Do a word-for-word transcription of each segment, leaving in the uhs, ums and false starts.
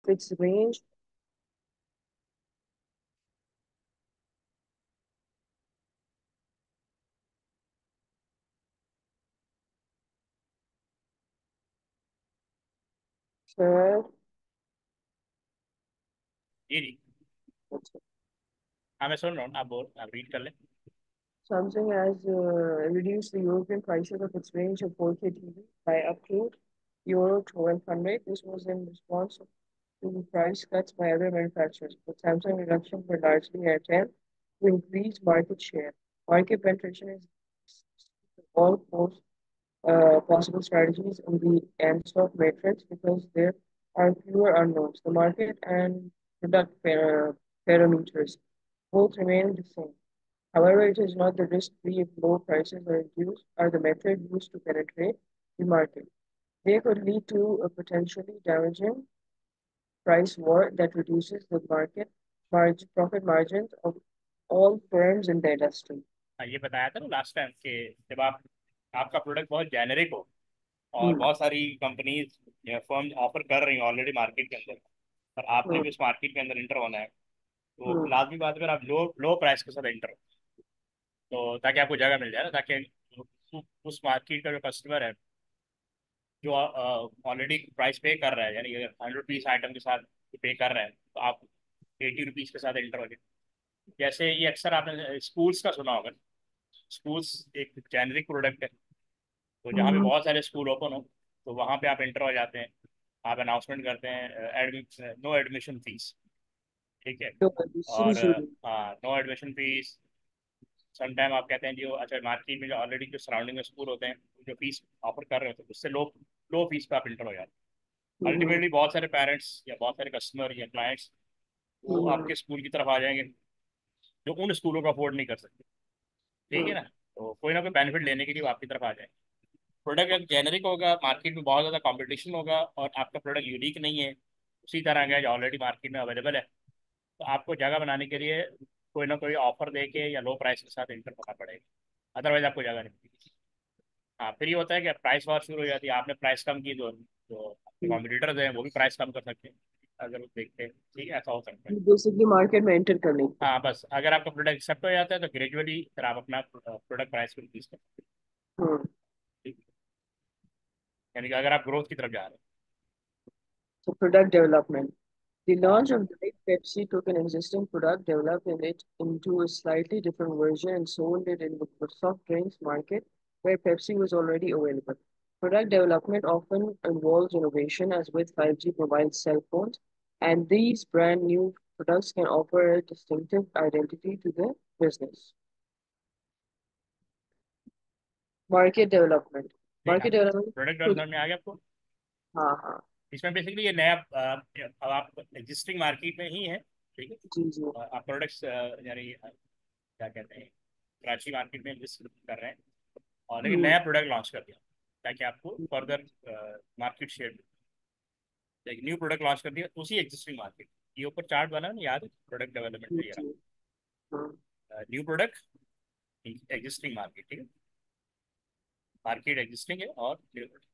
fixed range. Sure. जी जी। हाँ मैं सुन रहा हूँ, आप बोल, आप रीड कर ले। Samsung has uh, reduced the European prices of its range of four K T V by up to Euro twelve hundred. This was in response to price cuts by other manufacturers, but Samsung reductions were largely at attempt to increase market share. Market penetration is all post, uh, possible strategies in the Answers matrix because there are fewer unknowns. The market and product par- parameters both remain the same. However, it is not the risk-free if low prices are used are the method used to penetrate the market. They could lead to a potentially damaging price war that reduces the market margin, profit margins of all firms in the industry. हाँ ये बताया था ना last time कि जब आप आपका product बहुत जेनेरिक हो और Hmm. बहुत सारी कंपनीज या फर्म ऑफर कर रही हैं ऑलरेडी मार्केट के अंदर, और आपने Hmm. भी उस मार्केट के अंदर इंटर होना है, तो Hmm. लाजमी बात है फिर आप लो लो प्राइस के साथ इंटर हो, तो ताकि आपको जगह मिल जाए ना, ताकि उ- उस मार्केट का जो कस्टमर है जो ऑलरेडी प्राइस पे कर रहा है, यानी अगर हंड्रेड रुपीज़ आइटम के साथ पे कर रहा है तो आप एटी रुपीज़ के साथ एंटर हो जाए। जैसे ये अक्सर आपने स्कूल्स का सुना होगा। स्कूल्स एक जेनरिक प्रोडक्ट है, तो जहाँ पे Hmm. बहुत सारे स्कूल ओपन हो तो वहाँ पे आप एंटर हो जाते हैं। आप अनाउंसमेंट करते हैं एडमिशन, नो एडमिशन फीस, ठीक है। So, uh, this और is usually. हाँ, नो एडमिशन फीस। समटाइम आप कहते हैं जो अच्छा मार्केट में जो ऑलरेडी जो सराउंडिंग में स्कूल होते हैं जो फीस ऑफर कर रहे होते हैं उससे लो लो फीस पे आप इंटर हो जाते हैं। Hmm. अल्टीमेटली बहुत सारे पेरेंट्स या बहुत सारे कस्टमर या क्लाइंट्स वो Hmm. आपके स्कूल की तरफ आ जाएंगे जो उन स्कूलों को अफोर्ड नहीं कर सकते, ठीक है Hmm. ना। तो कोई ना कोई बेनिफिट लेने के लिए वो आपकी तरफ आ जाएंगे। प्रोडक्ट अगर जेनरिक होगा, मार्केट में बहुत ज़्यादा कंपटीशन होगा और आपका प्रोडक्ट यूनिक नहीं है, उसी तरह का जो ऑलरेडी मार्केट में अवेलेबल है, तो आपको जगह बनाने के लिए कोई ना कोई ऑफर दे के या लो प्राइस के साथ एंटर करना पड़ेगा, अदरवाइज आपको जगह नहीं मिलेगी। हाँ फिर ये होता है कि प्राइस वॉर शुरू हो जाती है, आपने प्राइस कम की तो जो आपके Hmm. कॉम्पिटिटर्स हैं वो भी प्राइस कम कर सकते हैं, अगर वो देखते हैं, ठीक है, ऐसा हो सकता है। Basically, market में enter करने के. हाँ बस अगर आपका प्रोडक्ट एक्सेप्ट हो जाता है तो ग्रेजुअली फिर आप अपना प्रोडक्ट प्राइस को इंक्रीज कर सकते Hmm. हैं, ठीक है? यानी कि अगर आप ग्रोथ की तरफ जा रहे So, product development. The हैं। हाँ launch of Diet Pepsi took an existing product, developed it into a slightly different version, and sold it in the soft drinks market where Pepsi was already available. Product development often involves innovation, as with five G mobile cell phones, and these brand new products can offer a distinctive identity to the business. Market development. ठीक है, Market development. Product खुद. Development में आ गया आपको। हाँ हाँ. इसमें बेसिकली ये नया अ, अब आप एग्जिस्टिंग मार्केट में ही है, ठीक है। जी जी. और आप प्रोडक्ट्स यानी अ, क्या कहते हैं, कराची मार्केट में लिस्ट कर रहे हैं और लेकिन हम्म. नया प्रोडक्ट लॉन्च कर दिया ताकि आपको फर्दर मार्केट शेयर, एक न्यू प्रोडक्ट लॉन्च कर दिया उसी एग्जिस्टिंग मार्केट। ये ऊपर चार्ट बना है ना, याद है, प्रोडक्ट डेवलपमेंट जी का ये जी. हाँ. रहा, न्यू प्रोडक्ट, एग्जिस्टिंग मार्केट, ठीक है। मार्केट एग्जिस्टिंग है और न्यू प्रोडक्ट,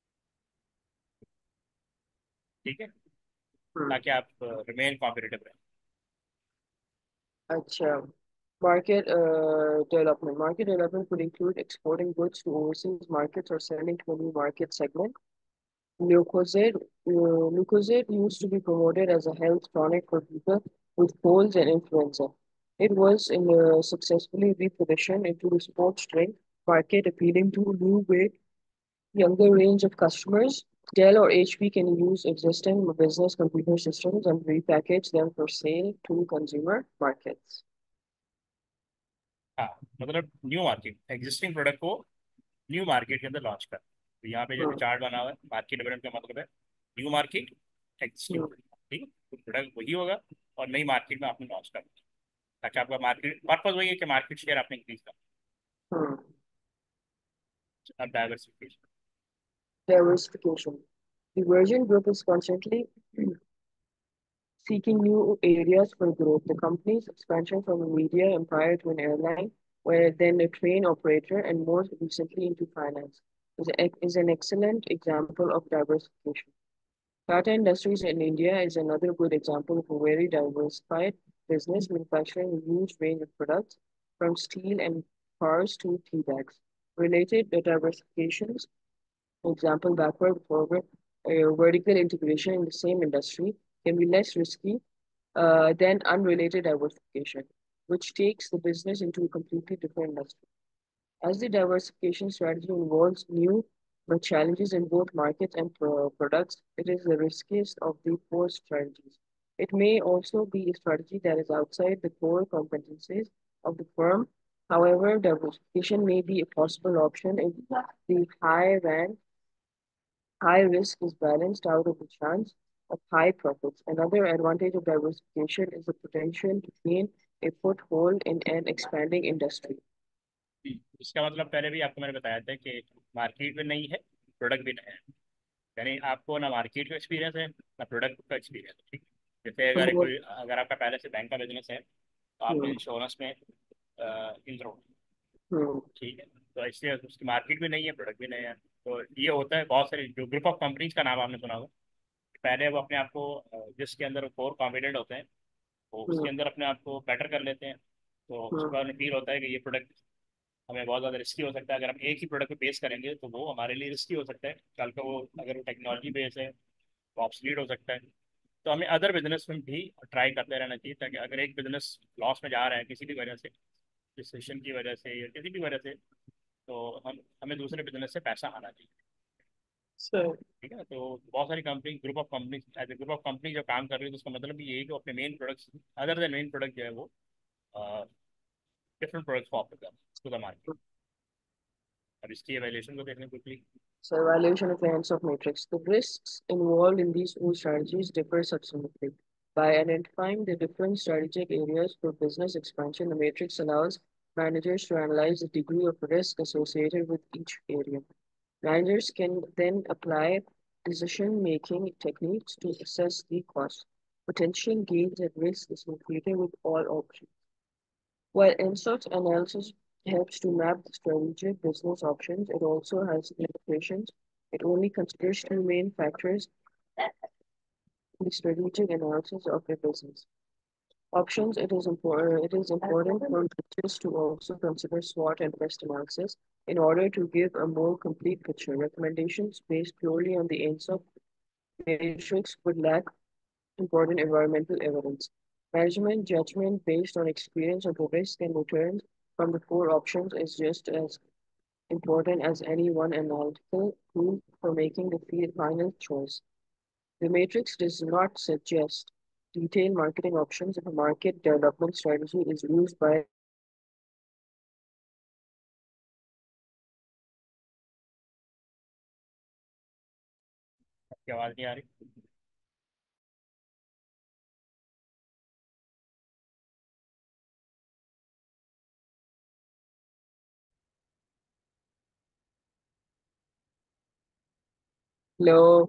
ठीक है, हम्म. ताकि आप रिमेन कॉम्पिटिटिव रहें। अच्छा. Market uh, development. Market development could include exporting goods to overseas markets or selling to a new market segment. Lucozade, uh, Lucozade used to be promoted as a health tonic for people with colds and influenza. It was in, uh, successfully repositioned into the sports drink market, appealing to a new way, younger range of customers. Dell or H P can use existing business computer systems and repackage them for sale to consumer markets. हाँ मतलब new market existing product को new market के अंदर launch कर, तो यहाँ पे जैसे Hmm. चार्ट बना हुआ है मार्केट डेवलपमेंट का मतलब है new market, existing Hmm. Product, ठीक है। तो प्रोडक्ट वही होगा और नई मार्केट में आपने लॉन्च करना है, ताकि आपका मार्केट पर्पज वही है कि मार्केट शेयर आपने इंक्रीज Hmm. करना, अब diversification. Diversification. The Virgin Group is constantly seeking new areas for growth. The company's expansion from a media empire to an airline, where then a train operator, and more recently into finance, is, a, is an excellent example of diversification. Tata Industries in India is another good example of a very diversified business manufacturing a huge range of products, from steel and cars to tea bags. Related diversifications, for example, backward forward uh, vertical integration in the same industry, can be less risky uh, than unrelated diversification, which takes the business into a completely different industry. As the diversification strategy involves new but challenges in both markets and pro- products, it is the riskiest of the four strategies. It may also be a strategy that is outside the core competencies of the firm. However, diversification may be a possible option if the high rank, high risk is balanced out of the chance of high profits. Another advantage of diversification is the potential to gain a foothold in an expanding industry. इसका मतलब पहले भी आपको मैंने बताया था कि market में नहीं है, प्रोडक्ट भी नहीं है। यानी आपको ना मार्केट का एक्सपीरियंस है ना प्रोडक्ट का एक्सपीरियंस है, ठीक। जैसे अगर Hmm. कोई अगर आपका पहले से बैंक का बिजनेस है तो आप Hmm. इंश्योरेंस में इंक्लूड, Hmm. ठीक है। तो इसलिए उसकी मार्केट भी नहीं है, प्रोडक्ट भी नहीं है। तो ये होता है बहुत सारे जो ग्रुप ऑफ कंपनीज का नाम आपने सुना होगा। पहले वो अपने आप को अ, जिसके अंदर कोर कॉम्पिटेंट होते हैं वो उसके Hmm. अंदर अपने आप को बेटर कर लेते हैं। तो उसके Hmm. बाद उन्हें फील होता है कि ये प्रोडक्ट हमें बहुत ज़्यादा रिस्की हो सकता है। अगर हम एक ही प्रोडक्ट पे बेस करेंगे तो वो हमारे लिए रिस्की हो सकता है। कल का वो अगर वो टेक्नोलॉजी बेस है तो ऑब्सलीट हो सकता है। तो हमें अदर बिजनेस में भी ट्राई करते रहना चाहिए, ताकि अगर एक बिजनेस लॉस में जा रहा है किसी भी वजह से, रिसेशन की वजह से या किसी भी वजह से, तो हम हमें दूसरे बिजनेस से पैसा आना चाहिए। So, ठीक है। तो बहुत सारी company, group of company, as a group of company जब काम कर रही है तो उसका मतलब भी ये है कि वो अपने main products other than main product जो है वो डिफरेंट प्रोडक्ट्स को ऑफर कर टू द मार्केट। अब इसकी एवेल्यूशन को देखने quickly. so evaluation of the of matrix. The risks involved in these four strategies differ substantially. By identifying the different strategic areas for business expansion, the matrix allows managers to analyze the degree of risk associated with each area. Managers can then apply decision-making techniques to assess the cost, potential gains, and risks associated with all options. While InSource analysis helps to map the strategic business options, it also has limitations. It only considers two main factors in the strategic analysis of a business. Options, it is important it is important for managers to also consider SWOT and best analysis in order to give a more complete picture. Recommendations based purely on the InSource matrix would lack important environmental evidence. Management judgment based on experience of the risk and returns from the four options is just as important as any one analytical tool for making the fi- final choice. The matrix does not suggest detailed marketing options if a market development strategy is used by आपकी आवाज़ नहीं आ रही। low.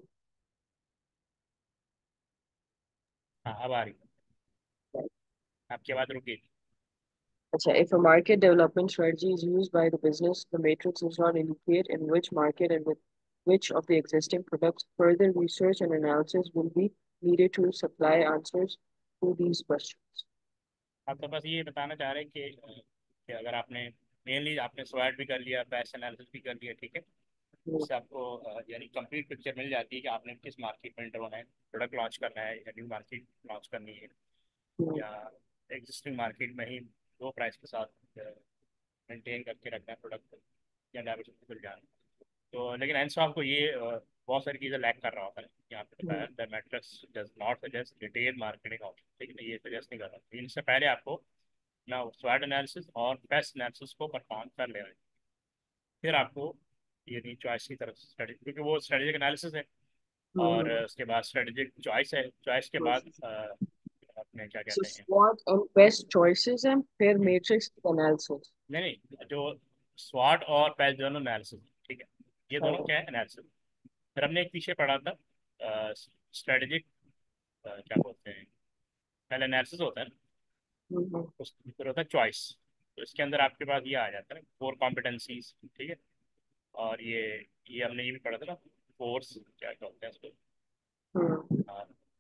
हाँ अब आ रही है। आपकी आवाज़ रुकी थी। Acha, if a market development strategy is used by the business, the matrix does not indicate in which market and with which of the existing products further research and analysis will be needed to supply answers to these questions. आप तो बस ये बताना चाह रहे हैं कि, अ, कि अगर आपने मेनली आपने स्वैट भी कर लिया, पैस एनालिसिस भी कर लिया, ठीक है। Hmm. उससे आपको अ, यानी कंप्लीट पिक्चर मिल जाती है कि आपने किस मार्केट में एंटर होना है, प्रोडक्ट लॉन्च करना है या न्यू मार्केट लॉन्च करनी है, Hmm. या एग्जिस्टिंग मार्केट में ही लो प्राइस के साथ मेंटेन करके रखना है प्रोडक्ट, या डाइवर्सिफिकेशन जाना है। तो लेकिन एंड आपको ये अ, बहुत सारी चीज़ें लैक कर रहा होता है। यहाँ पे Hmm. बताया the matrix does not suggest detail marketing option, ठीक है। ये सजेस्ट नहीं कर रहा। इनसे पहले आपको ना स्वैट एनालिसिस और पेस्ट एनालिसिस को परफॉर्म कर लेना है, फिर आपको ये चॉइस की तरफ स्ट्रेटेजी, क्योंकि वो स्ट्रेटेजिक एनालिसिस है। और Hmm. अ, उसके बाद स्ट्रेटेजिक चॉइस है, चॉइस के Hmm. बाद अ, अपने क्या So कहते हैं। SWOT and best choices and fair matrix analysis. नहीं नहीं, जो स्वाट और पैच दोनों एनालिसिस, ठीक है। ये दोनों Uh, क्या है, एनालिसिस। फिर हमने एक पीछे पढ़ा था स्ट्रेटेजिक, क्या बोलते हैं, पहले एनालिसिस होता है, mhm. उस फिर होता है चॉइस। तो इसके अंदर आपके पास ये आ जाता है कोर कॉम्पिटेंसीज, ठीक है। और ये ये हमने ये भी पढ़ा था ना, फोर्स क्या क्या होता है इसको,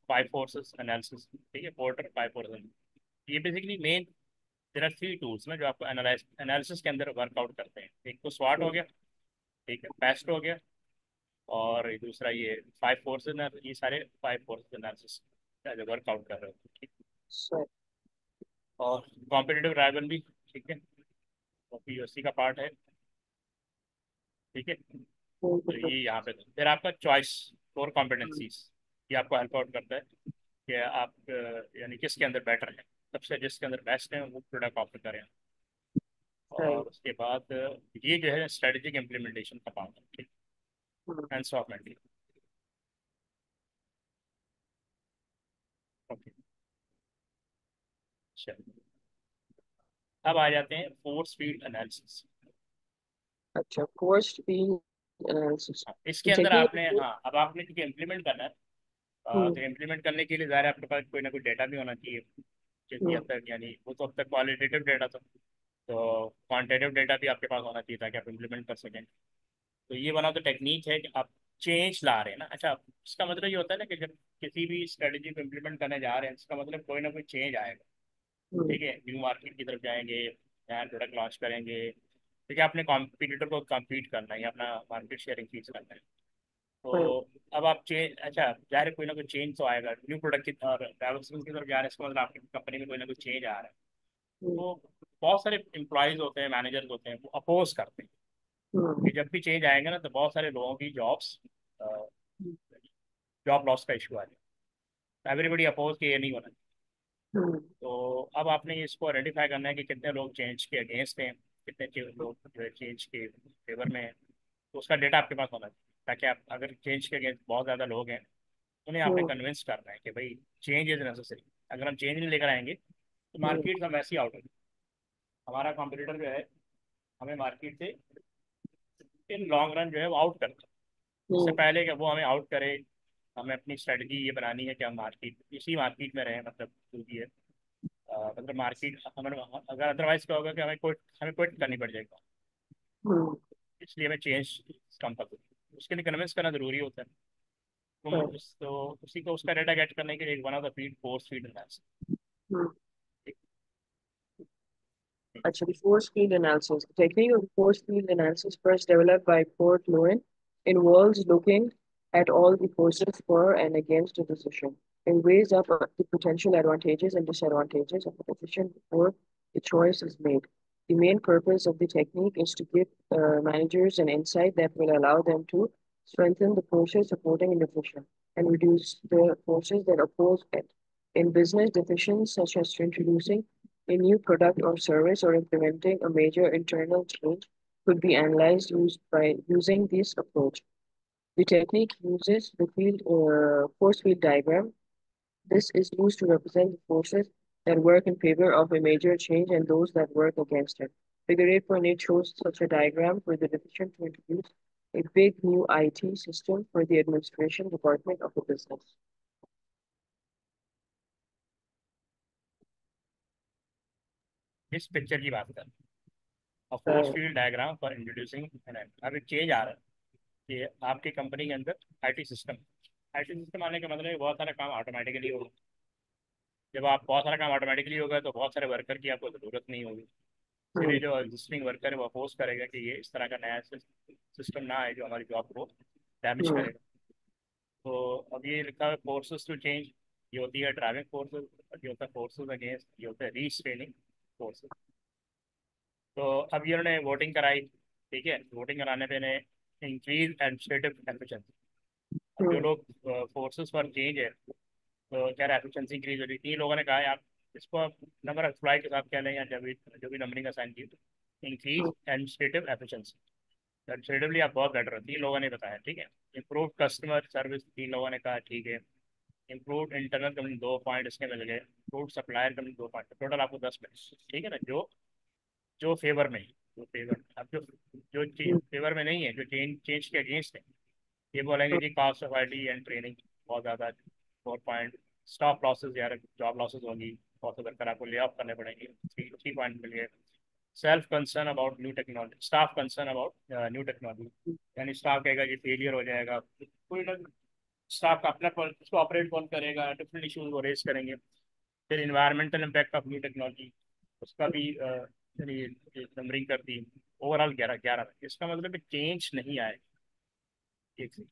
फाइव फोर्सेस एनालिसिस, ठीक है, पोर्टर फाइव फोर्सेस। ये basically main, there are three tools ना जो आपको एनालाइज एनालिसिस के अंदर वर्कआउट करते हैं। एक तो स्वाट हो हम्म, गया, ठीक है, पेस्ट हो गया, और ये दूसरा ये फाइव फोर्सेस, ये सारे फाइव फोर्सेस एनालिसिस वर्कआउट कर रहे हो, ठीक। सही। और कॉम्पिटिटिव ड्राइवन भी, ठीक है, वो पी ओ सी का पार्ट है, ठीक है। हम्म, तो हम्म, ये यहाँ पे फिर आपका चॉइस कोर कॉम्पिटेंसीज, ये आपको हेल्प आउट करता है कि आप अ, यानी किसके अंदर बेटर है, सबसे जिसके अंदर बेस्ट है वो प्रोडक्ट ऑफर करें। सही। और उसके बाद अ, ये जो है स्ट्रेटेजिक इम्प्लीमेंटेशन का काम है, ठीक, हम्म, एंड सॉफ्टवेयर, ओके। चलिए, अब आ जाते हैं फोर्स फील्ड एनालिसिस। अच्छा, फोर्स फील्ड एनालिसिस। इसके अंदर टेक्निकल। आपने, हाँ, अब आपने क्योंकि इम्प्लीमेंट करना है, अ, हम्म, तो इम्प्लीमेंट करने के लिए ज़ाहिर है आपके पास कोई ना कोई डेटा भी होना चाहिए, क्योंकि हम्म, अब तक यानी वो तो अब तक क्वालिटेटिव डेटा था, तो क्वांटिटेटिव डेटा भी आपके पास होना चाहिए ताकि आप इम्प्लीमेंट कर सकें। तो ये बना तो टेक्निक है कि आप चेंज ला रहे हैं ना। अच्छा, इसका मतलब ये होता है ना कि जब किसी भी स्ट्रेटजी को इम्प्लीमेंट करने जा रहे हैं, इसका मतलब कोई ना कोई चेंज आएगा, हम्म, ठीक है, न्यू मार्केट की तरफ जाएंगे, नया प्रोडक्ट लॉन्च करेंगे, ठीक है, अपने कॉम्पिटिटर को कम्पीट करना है या अपना मार्केट शेयर इंक्रीज करना है। सही। तो अब आप चेंज, अच्छा जाहिर है कोई ना कोई चेंज तो आएगा, न्यू प्रोडक्ट की और डेवलपमेंट की तरफ जा रहे हैं, इसका मतलब आपकी कंपनी में कोई ना कोई चेंज आ रहा है। हम्म, तो बहुत सारे एम्प्लॉयज़ होते हैं, मैनेजर्स होते हैं, वो अपोज करते हैं हम्म, कि जब भी चेंज आएगा ना तो बहुत सारे लोगों की जॉब्स, जॉब लॉस का इशू आ जाए, एवरीबडी अपोज कि ये नहीं होना। हम्म, तो अब आपने इसको आइडेंटिफाई करना है कि कितने लोग चेंज के अगेंस्ट हैं, कितने चे- लोग जो है चेंज के फेवर में हैं। तो उसका डेटा आपके पास होना चाहिए ताकि आप, अगर चेंज के अगेंस्ट बहुत ज़्यादा लोग हैं, उन्हें आपने हम्म, कन्विंस करना है कि भाई चेंज इज नेसेसरी। अगर हम चेंज नहीं लेकर आएंगे तो हम्म, मार्केट हम वैसे ही आउट होगी। हमारा कॉम्पिटिटर जो है हमें मार्केट से इन लॉन्ग रन जो है वो आउट करता है। इससे हम्म, पहले कि वो हमें आउट करे, हमें अपनी स्ट्रेटजी ये बनानी है कि हम मार्केट, इसी मार्केट में रहें, मतलब जो भी है, अ, मतलब मार्केट हमें, अगर अदरवाइज क्या होगा कि हमें क्विट हमें क्विट करनी पड़ जाएगी, हम्म, इसलिए हमें चेंज कंपल्सरी, उसके लिए कन्विंस करना जरूरी होता है। तुम सही। उस तो उसी को उसका डेटा गेट करने के लिए one of the feed force feed analysis. हम्म। Actually, force field analysis. The technique of force field analysis, first developed by Port Lewin, involves looking at all the forces for and against a decision and weighs up uh, the potential advantages and disadvantages of a decision before the choice is made. The main purpose of the technique is to give uh, managers an insight that will allow them to strengthen the forces supporting a decision and reduce the forces that oppose it. In business, decisions such as introducing a new product or service or implementing a major internal change could be analyzed used by using this approach. The technique uses the field uh, force field diagram. This is used to represent the forces that work in favor of a major change and those that work against it. Figure eight point eight shows such a diagram for the decision to introduce a big new I T system for the administration department of a business. इस picture की बात कर, और force Uh, field diagram for introducing an, अब एक change आ रहा है कि आपकी कंपनी के अंदर आईटी सिस्टम, आईटी सिस्टम आने का मतलब है बहुत सारा काम ऑटोमेटिकली होगा। जब आप बहुत सारा काम ऑटोमेटिकली होगा तो बहुत सारे वर्कर की आपको ज़रूरत नहीं होगी, hmm, इसलिए जो एग्जिस्टिंग वर्कर है वो अपोज करेगा कि ये इस तरह का नया सिस्टम ना आए जो हमारी जॉब को डैमेज hmm, करेगा। तो अब ये लिखा है फोर्सेस टू चेंज, ये होती है ड्राइविंग फोर्सेस, ये होता है फोर्सेस अगेंस्ट, ये होता है रीस्ट्रेनिंग फोर्सेस। तो अब ये उन्होंने वोटिंग कराई, ठीक है, वोटिंग कराने पे ने इंक्रीज एडमिनिस्ट्रेटिव एफिशिएंसी। अब जो hmm, लोग फोर्सेस पर चेंज है, तो क्या एफिशिएंसी इंक्रीज हो रही, तीन लोगों ने कहा है, आप इसको आप नंबर ऑफ एम्प्लॉय के साथ कह लें या जब भी जो भी नंबरिंग असाइन की, increase hmm, administrative efficiency, administratively आप बहुत बेटर हो, तीन लोगों ने बताया, ठीक है। इम्प्रूव कस्टमर सर्विस, तीन लोगों ने कहा, ठीक है। इम्प्रूव इंटरनल कम्युनिकेशन, दो पॉइंट इसके मिल गए। इम्प्रूव सप्लायर कम्युनिकेशन, दो पॉइंट, टोटल आपको दस मिनट, ठीक है ना, जो जो फेवर में है, जो फेवर अब जो जो hmm, फेवर में नहीं है, जो चेंज चेंज के अगेंस्ट है, ये बोलेंगे जी cost of I T and training बहुत ज़्यादा, फोर पॉइंट। स्टॉप लॉसेज, यार जॉब लॉसेज होगी, बहुत वर्कर आपको ले ऑफ करने पड़ेंगे, थ्री थ्री पॉइंट मिल गए। Self concern about new technology, staff concern about new technology, यानी स्टाफ कहेगा कि फेलियर हो जाएगा कोई ना, स्टाफ का अपना कौन- उसको ऑपरेट कौन करेगा, डिफरेंट इश्यूज वो रेज करेंगे। फिर environmental impact of new technology, उसका भी नंबरिंग कर दी। ओवरऑल ग्यारह ग्यारह, इसका मतलब चेंज नहीं आए एक से।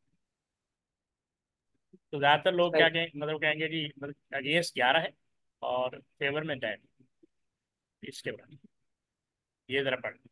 तो ज़्यादातर लोग क्या Right. कहें, मतलब कहेंगे कि मतलब अगेंस्ट ग्यारह है और फेवर में टेन। इसके बाद ये जरा पढ़।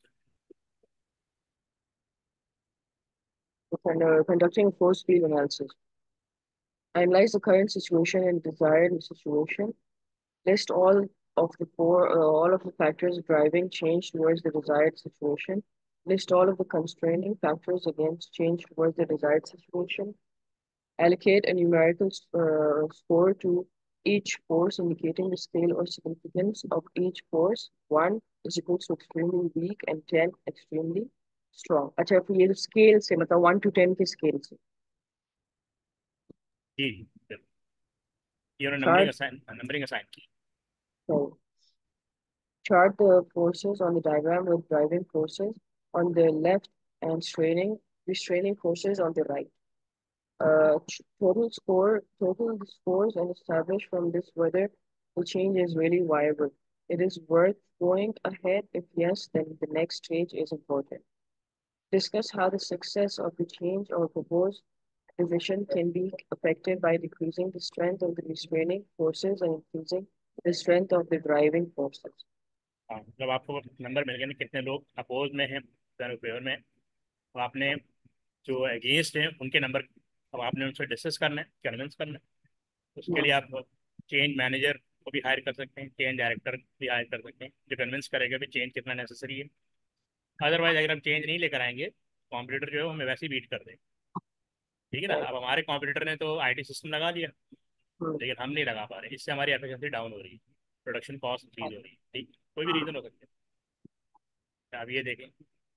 And uh, conducting a force field analysis. Analyze the current situation and desired situation. List all of the four, uh, all of the factors driving change towards the desired situation. List all of the constraining factors against change towards the desired situation. Allocate a numerical uh, score to each force, indicating the scale or significance of each force. One is equal to extremely weak and ten extremely strong. अच्छा फिर ये scale से मतलब one to ten के scale से जी जी, ये numbering chart assign numbering assign की। so chart the forces on the diagram with driving forces on the left and straining restraining forces on the right. Uh, total score, total scores, and establish from this whether the change is really viable. It is worth going ahead. If yes, then the next stage is important. Discuss how the success of the change or proposed decision can be affected by decreasing the strength of the restraining forces and increasing the strength of the driving forces. हाँ, जब आपको number मिल गए ना कितने लोग oppose में हैं, favour में हैं, तो आपने जो अगेंस्ट हैं उनके नंबर, अब आपने उनसे डिस्कस करना है, कन्विंस करना है। उसके Hmm. लिए आप चेंज मैनेजर को भी हायर कर सकते हैं, चेंज डायरेक्टर भी हायर कर सकते हैं, जो कन्विंस करेगा भी चेंज कितना नेसेसरी है। अदरवाइज अगर हम चेंज नहीं लेकर आएंगे, कॉम्पिटिटर जो है वो हमें वैसे ही बीट कर देगा। ठीक है ना। Right. अब हमारे कॉम्पिटिटर ने तो आईटी सिस्टम लगा दिया, Hmm. लेकिन हम नहीं लगा पा रहे, इससे हमारी एफिशिएंसी डाउन हो रही है, प्रोडक्शन कॉस्ट इंक्रीज हो रही है। ठीक, कोई भी रीज़न हो सकता है। आप ये देखें।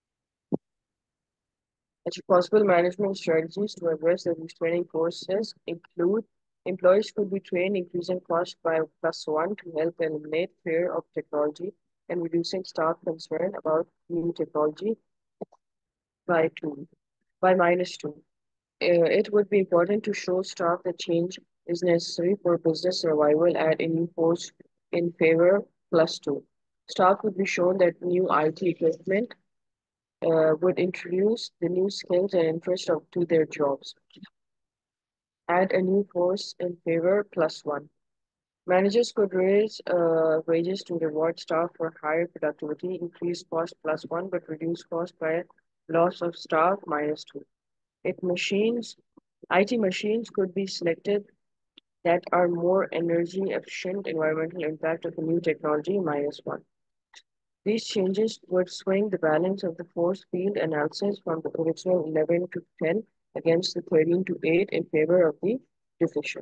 Such possible management strategies to address the restraining forces include employees could be trained increasing cost by plus one to help eliminate fear of technology and reducing staff concern about new technology by two, by minus two. Uh, it would be important to show staff that change is necessary for business survival at a new post in favor plus two. Staff would be shown that new I T equipment uh, would introduce the new skills and interest of, to their jobs. Add a new force in favor plus one. Managers could raise uh, wages to reward staff for higher productivity, increase cost plus one, but reduce cost by loss of staff minus two. If machines, I T machines could be selected that are more energy efficient, environmental impact of the new technology minus one. These changes would swing the balance of the force field analysis from the original eleven to ten against the thirteen to eight in favor of the decision.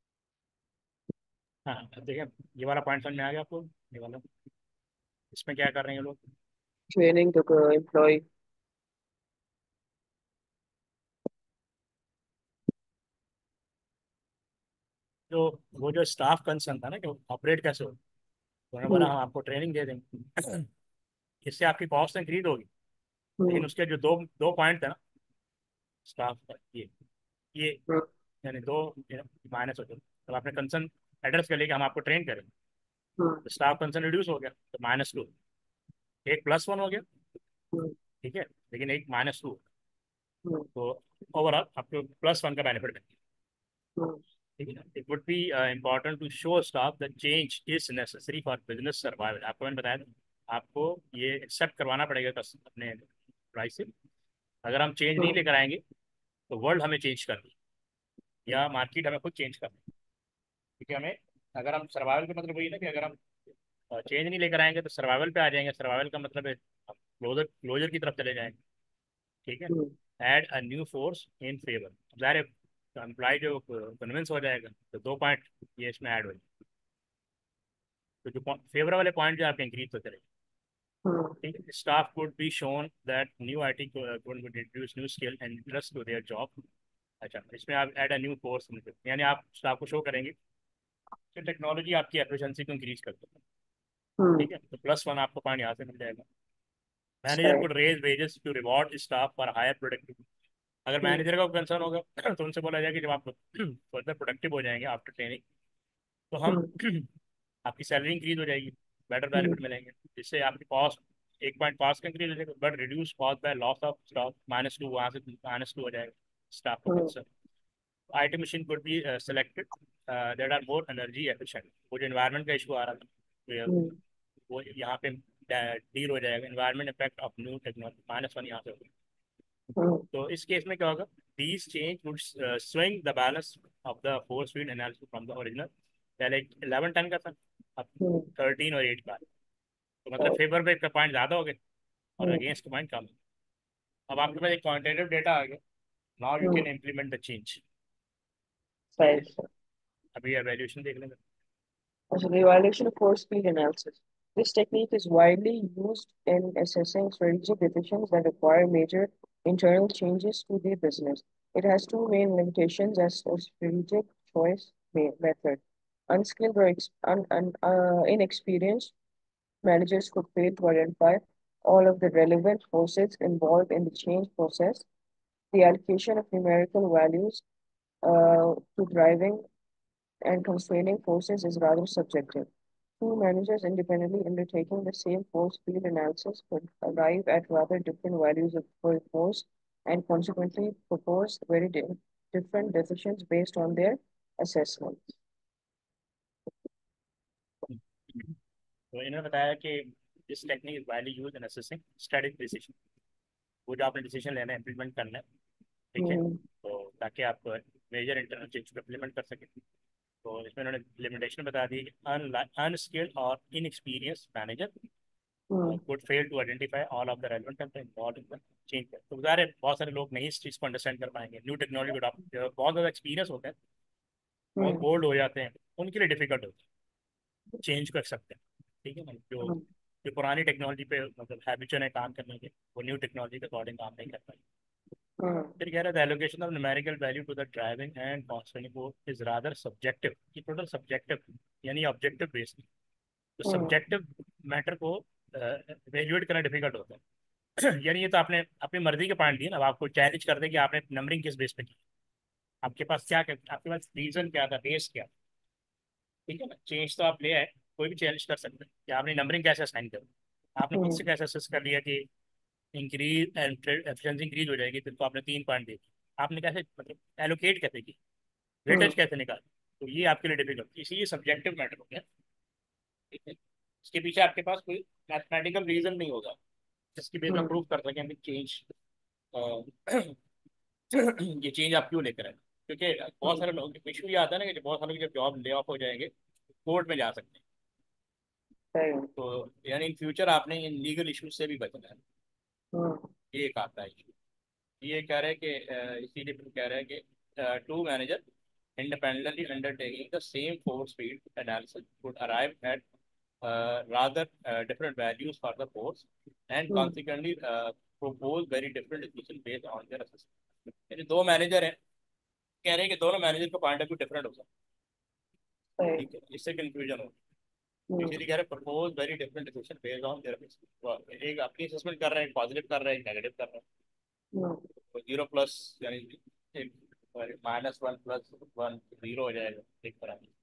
हाँ, अब देखिए, ये वाला point समझ में आ गया आपको, ये वाला। इसमें क्या कर रहे हैं ये लोग, Training the uh, employee. जो वो जो स्टाफ कंसर्न था ना कि ऑपरेट कैसे हो, उन्होंने बोला Hmm, हम आपको ट्रेनिंग दे देंगे। इससे आपकी कॉस्ट इंक्रीज होगी, hmm, लेकिन उसके जो दो दो पॉइंट थे ना स्टाफ का, ये ये hmm, यानी दो माइनस हो गए। तो आपने कंसर्न एड्रेस कर लिया कि हम आपको ट्रेन करेंगे, hmm, तो स्टाफ कंसर्न रिड्यूस हो गया, तो माइनस टू। एक प्लस वन हो गया, hmm, ठीक है, लेकिन एक माइनस टू। hmm, तो ओवरऑल आपको प्लस वन का बेनिफिट मिलेगा। hmm, ठीक है, it would be important to show staff that change is necessary for business survival. आपको मैंने बताया था, आपको ये एक्सेप्ट करवाना पड़ेगा कस- अपने प्राइस से। अगर हम चेंज नहीं hmm, लेकर आएंगे तो वर्ल्ड हमें चेंज कर देगी, या मार्केट हमें खुद चेंज कर देगी। क्योंकि हमें, अगर हम सर्वाइवल का मतलब वही है ना कि अगर हम चेंज नहीं लेकर आएंगे तो सर्वाइवल पे आ जाएंगे। सर्वाइवल का मतलब है हम क्लोजर क्लोजर की तरफ चले जाएंगे। ठीक है। hmm, add a new force in favour, ज़ाहिर है एम्प्लॉय जो कन्विंस हो जाएगा तो दो पॉइंट ये इसमें ऐड हो जाएगा। तो जो फेवर वाले पॉइंट जो आपके इंक्रीज होते रहेंगे। hmm, ठीक है, staff could be shown that new I T would introduce new skill and interest to their job. अच्छा, इसमें आप ऐड अ न्यू फोर्स, यानी आप स्टाफ को शो करेंगे कि टेक्नोलॉजी आपकी एफिशिएंसी को इंक्रीज करती है। hmm. ठीक है, तो प्लस वन आपको पॉइंट यहाँ से मिल जाएगा। Manager Sorry. Could raise wages to reward staff for higher productivity. अगर हम्म, मैनेजर का कंसर्न होगा तो उनसे बोला जाए कि जब आप फर्दर प्रोडक्टिव हो जाएंगे आफ्टर ट्रेनिंग, तो हम हम्म, आपकी सैलरी इंक्रीज हो जाएगी, बेटर हम्म, बेनिफिट मिलेंगे, जिससे आपकी कॉस्ट एक पॉइंट पाँच का इंक्रीज हो जाएगा, but reduce cost by loss of stock minus two, वहाँ से माइनस टू हो जाएगा स्टाफ का hmm, concern. I T machine could be selected that are more energy efficient. वो जो इन्वायरमेंट का इशू आ रहा था, तो हम्म, वो यहाँ पे डील हो जाएगा, environment effect of new technology minus one यहाँ से होगा। हम्म, तो इस केस में क्या होगा, these change would swing the balance of the force field analysis from the original. पहले इलेवन टन का था, अब हम्म, थर्टीन और एट का है। तो मतलब right, फेवर पे पॉइंट ज़्यादा हो गए और हम्म, अगेंस्ट पॉइंट कम। अब आपके पास एक क्वांटिटेटिव डेटा आ गया, now you hmm, can implement the change. ठीक है, right. अभी एवेल्यूशन देख लेंगे। So the evaluation of force field analysis. This technique is widely used in assessing strategic decisions that require major internal changes to the business. It has two main limitations as a strategic choice me- method. Unskilled or ex- un- un- uh, inexperienced managers could fail to identify all of the relevant forces involved in the change process. The allocation of numerical values uh, to driving and constraining forces is rather subjective. Two managers independently undertaking the same force field analysis could arrive at rather different values of for force and consequently propose very di- different decisions based on their assessments. तो इन्होंने बताया कि this technique is widely used in assessing strategic decision. वो जो आपने decision लेना है, implement करना है, ठीक है, Hmm. तो ताकि आप मेजर इंटरनल चेंज को इम्प्लीमेंट कर सकें। तो इसमें उन्होंने लिमिटेशन बता दी कि अनस्किल्ड और inexperience manager Hmm. could fail to identify all of the relevant and involved in the change। तो ज़ाहिर है बहुत सारे लोग नहीं इस चीज़ को अंडरस्टैंड कर पाएंगे, न्यू टेक्नोलॉजी को अडॉप्ट, बहुत ज़्यादा एक्सपीरियंस होते हैं, बहुत Hmm. बोल्ड हो जाते हैं, उनके लिए डिफिकल्ट होता है चेंज को एक्सेप्ट करना। ठीक है ना, जो Hmm. जो पुरानी टेक्नोलॉजी पे मतलब हैबिचुअल है काम करने के, वो न्यू टेक्नोलॉजी के अकॉर्डिंग काम नहीं कर पाएंगे। Hmm. फिर कह रहा है allocation of numerical value to the driving and constant को इज रादर सब्जेक्टिव। ये टोटल सब्जेक्टिव यानी ऑब्जेक्टिव बेस्ड। तो Hmm. सब्जेक्टिव मैटर को वैल्यूएट करना डिफिकल्ट होता है। यानी ये तो आपने अपनी मर्जी के पॉइंट दिए ना, अब आपको चैलेंज कर दे कि आपने नंबरिंग किस बेस पे की, आपके पास क्या क्या आपके पास रीजन क्या था, बेस क्या। ठीक है ना, चेंज तो आप ले आए, कोई भी चैलेंज कर सकते हैं कि आपने नंबरिंग कैसे असाइन कर, आपने खुद Hmm. से कैसे असेस कर लिया कि इंक्रीज एफिशिएंसी इंक्रीज हो जाएगी, फिर तो आपने तीन पॉइंट दे दिए, आपने कैसे मतलब एलोकेट कैसे की, Hmm. वेटेज कैसे निकाली। तो ये आपके लिए डिफिकल्ट, इसीलिए सब्जेक्टिव मैटर हो गया। ठीक है, इसके पीछे आपके पास कोई मैथमेटिकल रीजन नहीं होगा जिसकी बेस में Hmm. प्रूव कर सकें कि चेंज ये चेंज आप क्यों लेकर आए। क्योंकि बहुत Hmm. सारे लोग इशू ये आता है ना कि बहुत सारे लोग जब जॉब ले ऑफ हो जाएंगे, कोर्ट में जा सकते हैं। Right. तो यानी इन फ्यूचर आपने इन लीगल इश्यूज से भी बचना है। Hmm. ये एक आता है issue। ये कह रहे हैं कि अ, इसीलिए फिर कह रहे हैं कि two manager independently undertaking the same force field analysis would arrive at uh, rather uh, different values for the force and Hmm. consequently uh, propose very different decision based on their assessment। यानी दो manager हैं, कह रहे हैं कि दोनों manager का point of view different होगा। Right. ठीक है, इससे कंफ्यूजन हो, Hmm. इसीलिए कह रहे हैं propose very different decision based on their. एक अपनी असेसमेंट कर रहे हैं, पॉजिटिव कर रहे हैं, नेगेटिव कर रहे हैं। Hmm. तो जीरो प्लस यानी minus one plus one zero हो जाएगा एक तरह की।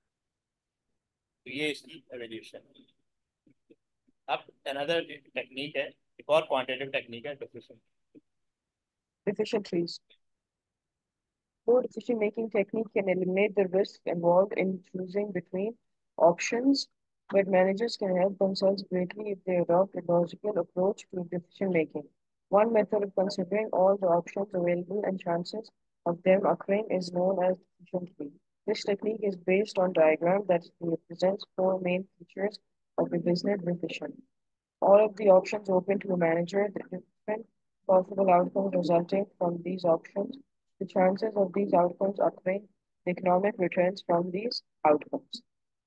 तो ये इसकी एवेल्यूशन। अब अनदर टेक्निक है, एक और क्वांटिटेटिव टेक्निक है differential. Efficiencies. Poor decision-making technique can eliminate the risk involved in choosing between options, but managers can help themselves greatly if they adopt a logical approach to decision-making. One method of considering all the options available and chances of them occurring is known as decision tree. This technique is based on diagram that represents four main features of a business decision. All of the options open to a manager, the different possible outcomes resulting from these options, the chances of these outcomes occurring, the economic returns from these outcomes.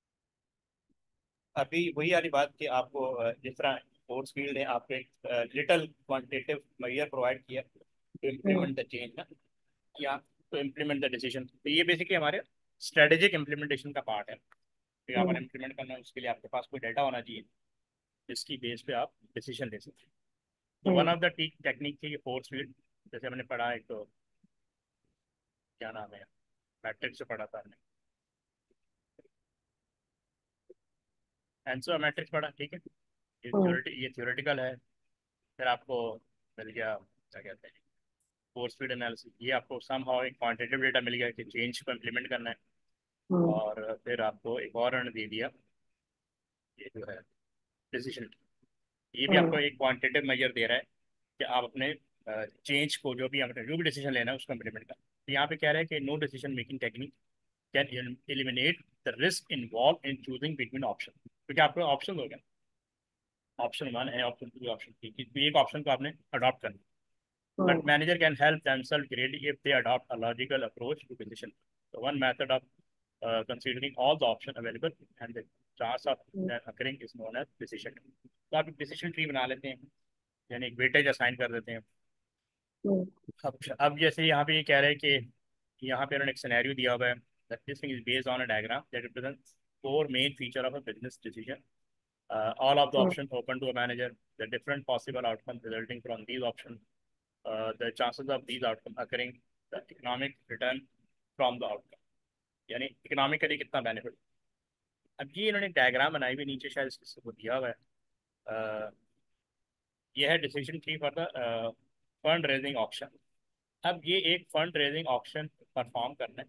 अभी वही वाली बात कि आपको अ, जिस तरह force field है, आपको एक लिटिल क्वांटिटेटिव मेजर प्रोवाइड किया to Hmm. Implement the change ना, या टू इम्प्लीमेंट द डिसीजन। तो ये बेसिकली हमारे स्ट्रेटेजिक इम्प्लीमेंटेशन का पार्ट है कि आपने Hmm. इम्प्लीमेंट करना है, उसके लिए आपके पास कोई डाटा होना चाहिए जिसकी बेस पे आप डिसीजन ले सकते हैं। तो Hmm. One of the technique थी फोर्स फील्ड जैसे हमने पढ़ा एक तो, क्या नाम है, मैट्रिक्स से पढ़ा था हमने, आंसर मैट्रिक्स पढ़ा, ठीक है। ये हम्म थ्योरेटिक ये थ्योरेटिकल है। फिर आपको मिल गया, क्या कहते हैं, फोर्स फील्ड एनालिसिस। ये आपको सम हाउ एक क्वांटिटेटिव डेटा मिल गया कि चेंज को इम्प्लीमेंट करना है। हम्म और फिर आपको एक और उन्होंने दे दिया, ये जो है डिसीजन। ये भी हम्म आपको एक क्वांटिटेटिव मेजर दे रहा है कि आप अपने चेंज को, जो भी आपने जो भी डिसीजन लेना है उसको इम्प्लीमेंट करना है। तो यहाँ पे कह रहा है कि no decision making technique can eliminate the risk involve in choosing between option, क्योंकि आपको ऑप्शन हो गया, ऑप्शन वन है, ऑप्शन टू, ऑप्शन थ्री, तो एक ऑप्शन को आपने अडॉप्ट करना। But hmm manager can help themselves greatly if they adopt a logical approach to decision. So one method of uh, considering all the options available and the chance of hmm that occurring is known as decision tree. तो आप एक decision tree बना लेते हैं, यानी एक weightage assign कर देते हैं। हम्म अब अब जैसे यहाँ पे ये कह रहे हैं कि यहाँ पे उन्होंने एक सिनेरियो दिया हुआ है that this thing is based on a diagram that represents four main feature of a business decision. Uh, all of the hmm options open to a manager, the different possible outcomes resulting from these options, uh, the chances of these outcomes occurring, the economic return from the outcome, यानी economically कितना benefit. अब ये इन्होंने diagram बनाई हुई नीचे, शायद इसको वो दिया हुआ है। अ, ये है decision tree for the fund raising option. अब ये एक फंड रेजिंग ऑप्शन परफॉर्म करना है,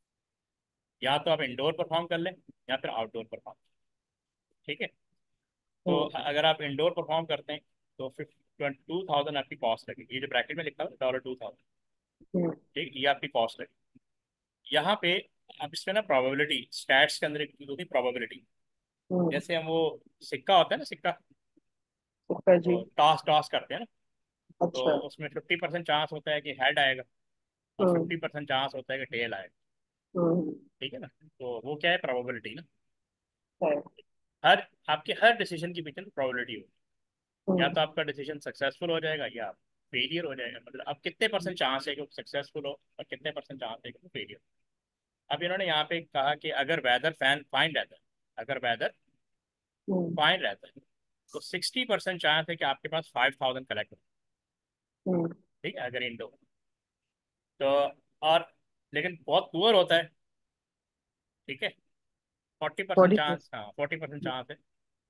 या तो आप इंडोर परफॉर्म कर लें या फिर आउटडोर परफॉर्म, ठीक है। तो हम्म अगर आप इंडोर परफॉर्म करते हैं तो फिफ्टी टू थाउजेंड आपकी कॉस्ट लगेगी, ये जो ब्रैकेट में लिखा है डॉलर टू थाउजेंड, हम्म ठीक, ये आपकी कॉस्ट लगेगी। यहाँ पे अब इसमें ना प्रोबेबिलिटी, स्टैट्स के अंदर एक चीज होती है प्रोबेबिलिटी। हम्म जैसे हम वो सिक्का होता है ना, सिक्का, सुपर जी। तो टॉस टॉस करते हैं ना, तो अच्छा। उसमें फिफ्टी परसेंट चांस होता है कि हेड आएगा और हम्म फिफ्टी परसेंट चांस होता है कि टेल आएगा, हम्म ठीक है ना। तो वो क्या है, प्रोबेबिलिटी ना। है। हर आपके हर डिसीजन के पीछे प्रोबेबिलिटी होगी, या हम्म तो आपका डिसीजन सक्सेसफुल हो जाएगा या फेलियर हो जाएगा। मतलब अब कितने परसेंट चांस है कि वो सक्सेसफुल हो और कितने परसेंट चांस है कि वो फेलियर। अब इन्होंने यहाँ पे कहा कि अगर वेदर फैन फाइन रहता है, अगर वेदर हम्म फाइन रहता है तो सिक्सटी परसेंट चांस है कि आपके पास फाइव थाउजेंड कलेक्ट हो, हम्म ठीक है, अगर इंडो तो। और लेकिन बहुत पुअर होता है, ठीक है, फोर्टी परसेंट बॉडी पे। चांस, हाँ फोर्टी परसेंट चांस है।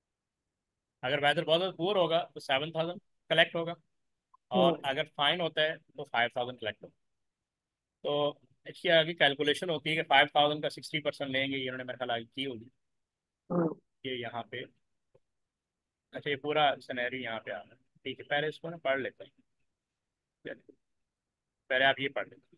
अगर वेदर बहुत ज़्यादा पुअर होगा तो सेवन थाउजेंड कलेक्ट होगा, हम्म और अगर फाइन होता है तो फाइव थाउजेंड कलेक्ट होगा। तो इसकी आगे कैलकुलेशन होती है कि फाइव थाउजेंड का सिक्सटी परसेंट लेंगे, ये उन्होंने मेरे ख्याल आगे की होगी। हम्म ये यहाँ पे, अच्छा ये पूरा सिनेरियो यहाँ पे आ रहा है, ठीक है, पहले इसको ना पढ़ लेते हैं। चलिए, पहले आप ये पढ़ लेते हैं,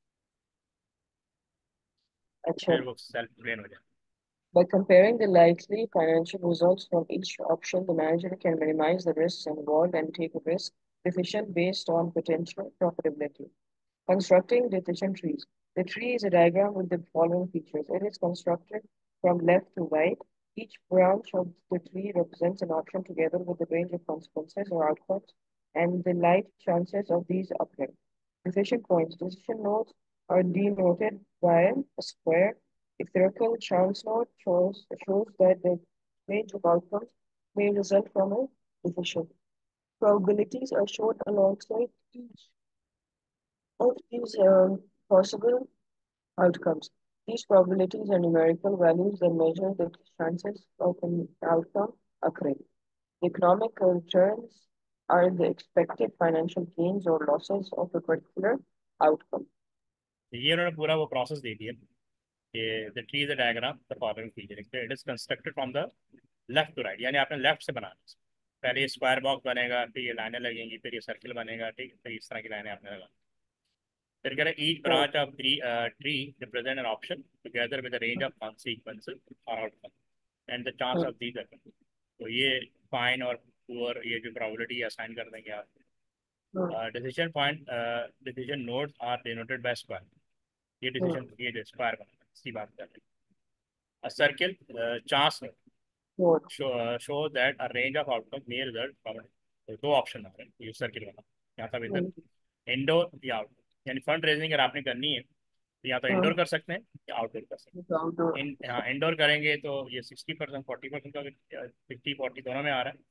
अच्छा। फिर वो सेल्फ एक्सप्लेन हो जाए। By comparing the likely financial results from each option, the manager can minimize the risks involved and take a risk decision based on potential profitability. Constructing decision trees. The tree is a diagram with the following features. It is constructed from left to right. Each branch of the tree represents an option together with a range of consequences or outcomes and the life chances of these occurring. Decision points. Decision nodes are denoted by a square. A circle chance node shows, shows that the range of outcomes may result from a decision. Probabilities are shown alongside each of these um, possible outcomes. These probabilities are numerical values that measure the chances of an outcome occurring. Economic returns are the expected financial gains or losses of a particular outcome. ये उन्होंने पूरा वो process दे दिया कि the tree is a diagram the following feature, it is constructed from the left to right, यानी आपने left से बनाना है। पहले ये स्क्वायर बॉक्स बनेगा, फिर ये लाइनें लगेंगी, फिर ये सर्किल बनेगा, ठीक है, फिर इस तरह की लाइनें आपने लगा। फिर कह रहे each So, branch of tree tree represent an option together with range of consequences और outcome and the chance mm, of these occurring। तो ये फाइन और पुअर, ये जो प्रोबेबिलिटी असाइन कर देंगे आप। mm, decision point, decision nodes are denoted by square, ये mm, डिसीजन ये जो स्क्वायर बना इसी बात कर रहे हैं। Circle chance what? Show that a range of outcome may result from, दो ऑप्शन आ रहे हैं ये सर्किल वाला, यहाँ था इधर Mm, इंडोर या आउटडोर। यानी फंड रेजिंग अगर आपने करनी है तो या तो इंडोर mm, कर सकते हैं या आउटडोर कर सकते it's outdoor. हैं। इन हाँ इंडोर करेंगे तो ये सिक्सटी परसेंट फोर्टी परसेंट का, फिफ्टी फोर्टी दोनों में आ रहा है।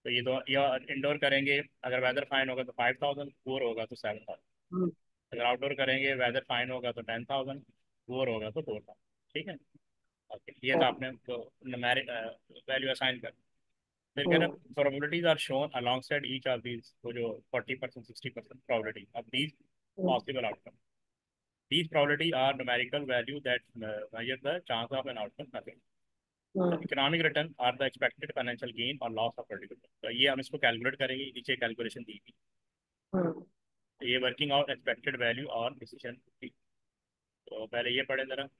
तो ये दो ये इंडोर करेंगे, अगर वेदर फाइन होगा तो फाइव थाउजेंड, पुअर होगा तो सेवन थाउजेंड। हम्म, अगर आउटडोर करेंगे, वेदर फाइन होगा तो टेन थाउजेंड, पुअर होगा तो फोर थाउजेंड। ठीक है। ओके, ये तो आपने तो न्यूमेरिक वैल्यू असाइन कर। फिर कह रहे हम्म, probabilities are shown alongside each of these, वो जो forty percent sixty percent probability of these hmm, possible outcome. These probability are numerical value that uh, measure the chance of an outcome happening. The hmm, economic return are the expected financial gain or loss of particular. तो ये हम इसको calculate करेंगे, नीचे calculation दी थी। हम्म। तो ये वर्किंग आउट एक्सपेक्टेड वैल्यू और डिसीजन थी। तो पहले ये पढ़े जरा।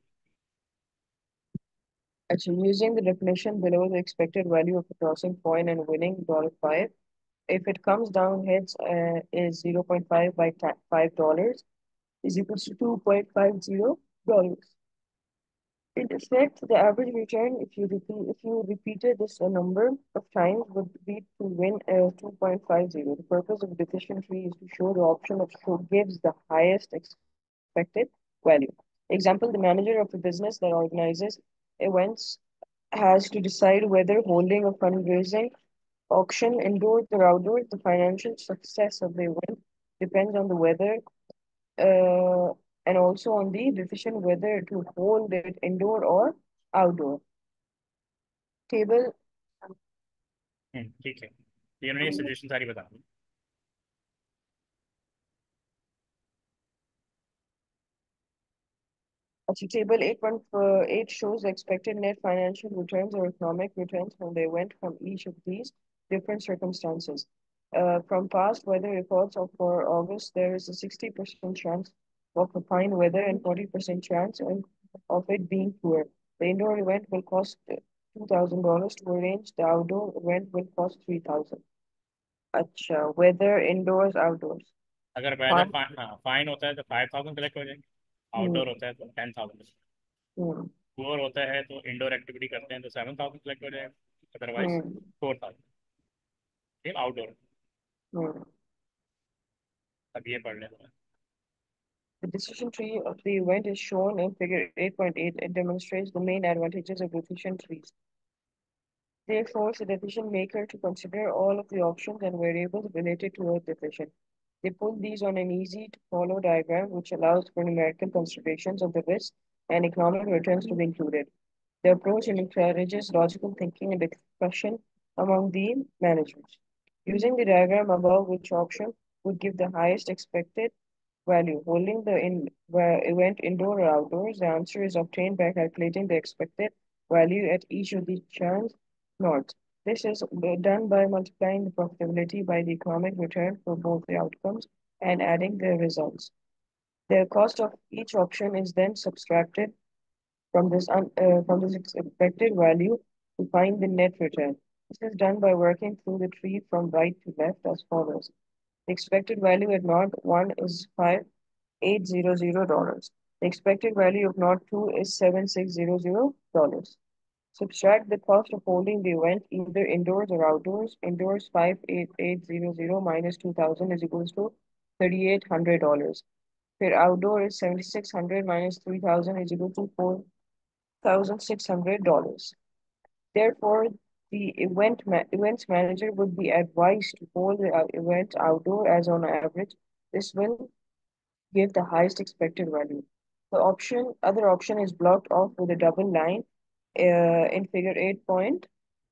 Actually, using the definition below, the expected value of a crossing point and winning dollar five, if it comes down heads uh, is zero point five by ta- five dollars is equals to two point five zero dollars. In effect, the average return, if you repeat, if you repeated this a number of times, would be to win uh, two point five zero. The purpose of decision tree is to show the option that show gives the highest expected value. Example: the manager of a business that organizes events has to decide whether holding a fundraising auction indoors or outdoors. The financial success of the event depends on the weather uh, and also on the decision whether to hold it indoor or outdoor. Table हम्म, ठीक है, ये उन्होंने suggestion सारी बता दी। Actually, table eight point eight shows the expected net financial returns or economic returns when they went from each of these different circumstances. Uh, from past weather reports of for August, there is a sixty percent chance of a fine weather and forty percent chance of of it being poor. The indoor event will cost two thousand dollars to arrange. The outdoor event will cost three thousand. Acha, weather indoors, outdoors. अगर weather Fine. Fine, हाँ fine होता है तो five thousand collect हो जाएंगे। Hmm. Outdoor होता है तो टेन थाउजेंड। Hmm. पुअर होता है तो इंडोर एक्टिविटी करते हैं तो सेवन थाउजेंड कलेक्ट हो जाएगा, अदरवाइज Hmm. Four thousand. ठीक, आउटडोर। Hmm. अब ये पढ़ लेते हैं। The decision tree of the event is shown in figure eight point eight. It demonstrates the main advantages of decision trees. They force the decision maker to consider all of the options and variables related to a decision. They put these on an easy to follow diagram which allows for numerical considerations of the risk and economic returns to be included. The approach encourages logical thinking and discussion among the managers. Using the diagram above, which option would give the highest expected value? Holding the in, uh, event indoor or outdoors, the answer is obtained by calculating the expected value at each of the chance nodes. This is done by multiplying the profitability by the economic return for both the outcomes and adding the results. The cost of each option is then subtracted from this un, uh, from this expected value to find the net return. This is done by working through the tree from right to left as follows. The expected value at node one is five eight zero zero dollars. The expected value of node two is seven six zero zero dollars. Subtract the cost of holding the event either indoors or outdoors. Indoors five eight eight zero zero minus two thousand is equals to thirty-eight hundred dollars. Where outdoor is seventy-six hundred minus three thousand is equal to four thousand six hundred dollars. Therefore, the event ma- events manager would be advised to hold the uh, event outdoor as on average. This will give the highest expected value. The option, other option is blocked off with a double line uh, in figure eight point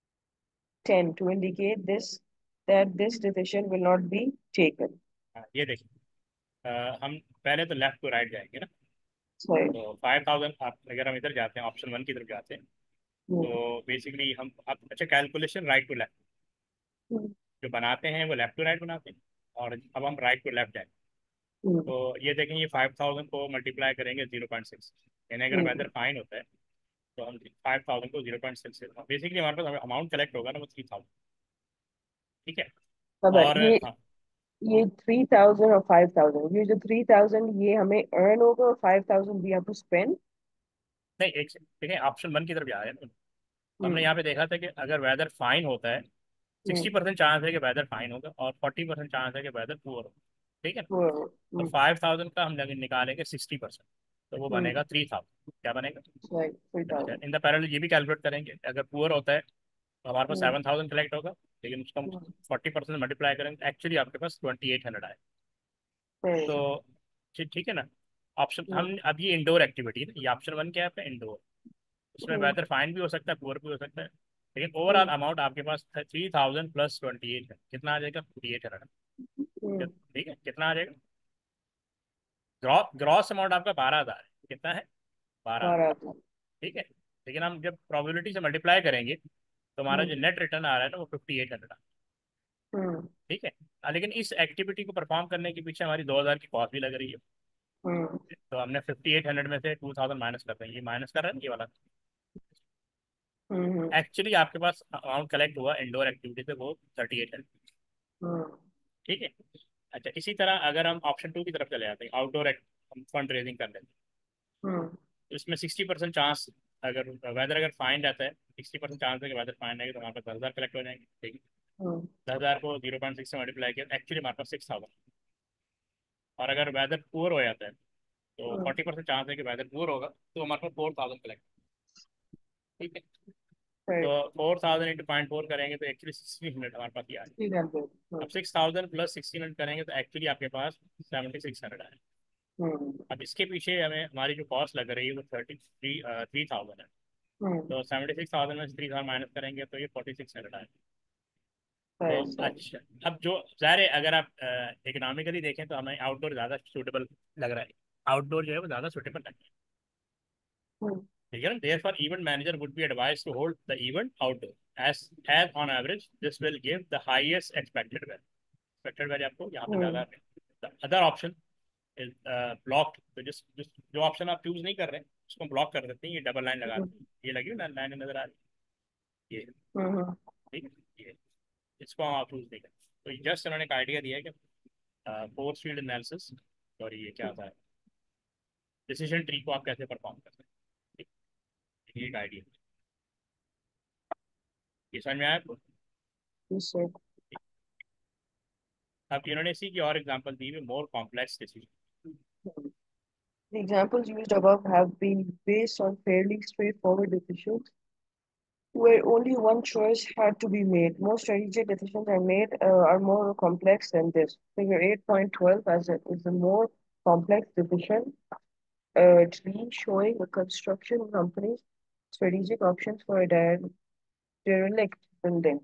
ten to indicate this that this decision will not be taken. हाँ, ये देखिए, अ, हम पहले तो left to right जाएंगे ना। Sorry. तो five thousand आप अगर हम इधर जाते हैं, ऑप्शन वन की तरफ जाते हैं, Hmm. तो बेसिकली हम अब अच्छा calculation right to left Hmm. जो बनाते हैं वो लेफ्ट टू राइट बनाते हैं, और अब हम राइट टू लेफ्ट जाएंगे। Hmm. तो ये देखें, ये फाइव थाउजेंड को मल्टीप्लाई करेंगे जीरो पॉइंट सिक्स, यानी अगर Hmm. वेदर फाइन होता है तो हम फाइव थाउजेंड को जीरो पॉइंट सिक्स, बेसिकली हमारे पास अमाउंट कलेक्ट होगा ना वो थ्री थाउजेंड। ठीक है। खबर और ये हाँ, ये थ्री थाउजेंड और फाइव थाउजेंड, ये जो थ्री थाउजेंड ये हमें अर्न होगा और five thousand we have to spend. नहीं एक से देखिए, ऑप्शन वन की तरफ जा रहे हैं ना। तो हमने हम्म. यहाँ पे देखा था कि अगर वेदर फाइन होता है, सिक्सटी हम्म. परसेंट चांस है कि वेदर फाइन होगा और फोर्टी परसेंट चांस है कि वेदर पुअर होगा। ठीक है। तो हम्म. फाइव थाउजेंड का हम लगे- निकालेंगे सिक्सटी परसेंट, तो वो हम्म. बनेगा थ्री थाउजेंड। क्या बनेगा? राइट, थ्री अच्छा, थाउजेंड. इन द पैरेलल ये भी कैलकुलेट करेंगे, अगर पुअर होता है तो हमारे पास हम्म. सेवन थाउजेंड कलेक्ट होगा, लेकिन उसका हम्म, फोर्टी परसेंट मल्टीप्लाई करेंगे एक्चुअली आपके पास ट्वेंटी एट हंड्रेड आए। right, तो ठीक ठीक है ना। ऑप्शन हम्म, हम अब ये इंडोर एक्टिविटी है ना, ये ऑप्शन वन क्या है आपका, इंडोर। उसमें हम्म, वेदर फाइन भी हो सकता है, पुअर भी हो सकता है, लेकिन ओवरऑल हम्म, अमाउंट आपके पास three thousand plus twenty eight है, कितना आ जाएगा, फोर्टी एट हम्म, हंड्रेड। ठीक है, कितना आ जाएगा, ग्रॉस अमाउंट आपका बारह हजार है, कितना है, बारह। बारह था। ठीक है, लेकिन हम जब प्रोबेबिलिटी से मल्टीप्लाई करेंगे तो हमारा जो हम्म, नेट रिटर्न आ रहा है ना वो फिफ्टी एट हंड्रेड। हम्म, ठीक है। हाँ, लेकिन इस एक्टिविटी को परफॉर्म करने के पीछे हमारी दो हज़ार की कॉस्ट भी लग रही है। हम्म, तो हमने फिफ्टी एट हंड्रेड में से टू थाउजेंड माइनस कर देंगे, ये माइनस कर रहे हैं ना ये वाला। हम्म, एक्चुअली आपके पास अमाउंट कलेक्ट हुआ इंडोर एक्टिविटी से वो थर्टी एट हंड्रेड। हम्म, ठीक है। अच्छा, इसी तरह अगर हम ऑप्शन टू की तरफ चले जाते हैं, आउटडोर फंड रेजिंग कर लेते हैं, हम्म, तो इसमें सिक्सटी परसेंट चांस, अगर वेदर अगर फाइन रहता है, सिक्सटी परसेंट चांस है कि वेदर फाइन रहेगा, तो हमारे पास दस हज़ार कलेक्ट हो जाएंगे। ठीक है, हम्म, दस हज़ार को जीरो पॉइंट सिक्स से मल्टीप्लाई किया एक्चुअली हमारे पास सिक्स थाउजेंड। और अगर वेदर पुअर हो जाता है तो हम्म, फोर्टी परसेंट चांस है कि वेदर पुअर होगा, तो हमारे पास फोर थाउजेंड कलेक्ट। ठीक है, तो right, four thousand into point four करेंगे तो एक्चुअली सिक्सटीन हंड्रेड हमारे पास ये आ three hundred, रहा। हम्म, अब six thousand plus sixteen hundred करेंगे तो एक्चुअली आपके पास सेवेंटी सिक्स हंड्रेड आए। हम्म, अब इसके पीछे हमें हमारी जो कॉस्ट लग रही है वो थर्टी थ्री थ्री थाउजेंड है। हम्म, तो सेवेंटी सिक्स थाउजेंड में से थ्री थाउजेंड माइनस करेंगे तो ये फोर्टी सिक्स हंड्रेड आए। तो right, right, अच्छा, अब जो ज़ाहिर है अगर आप इकोनॉमिकली देखें तो हमें आउटडोर ज़्यादा सूटेबल लग रहा है, आउटडोर जो है वो ज़्यादा सूटेबल लग रहा है। हम्म, ठीक है ना, therefore event manager would be advised to hold the event outdoor, as as on average this will give the highest expected value। expected value आपको यहाँ पे ज़्यादा हम्म, है। the other option is uh, blocked। तो जिस जिस जो ऑप्शन आप चूज नहीं कर रहे हैं उसको ब्लॉक कर देते हैं, ये डबल लाइन लगा हम्म, देते हैं, ये लगी ना लाइन नजर आ रही है, ये। हम्म, ठीक है, ये इसको हम आप चूज नहीं करें। तो जस्ट उन्होंने एक आइडिया दिया है कि फोर्स फील्ड एनालिसिस और ये क्या था, डिसीजन ट्री को आप कैसे परफॉर्म कर सकते हैं। ठीक है, ये एक आइडिया, ये समझ में आया आपको। yes, sir. अब इन्होंने इसी की और एग्जांपल दी है, more complex decision. Hmm. The examples used above have been based on fairly straightforward decisions where only one choice had to be made. Most strategic decisions are made uh, are more complex than this. Figure eight point twelve as a, is a more complex decision uh, tree showing a construction company's strategic options for a der- derelict building.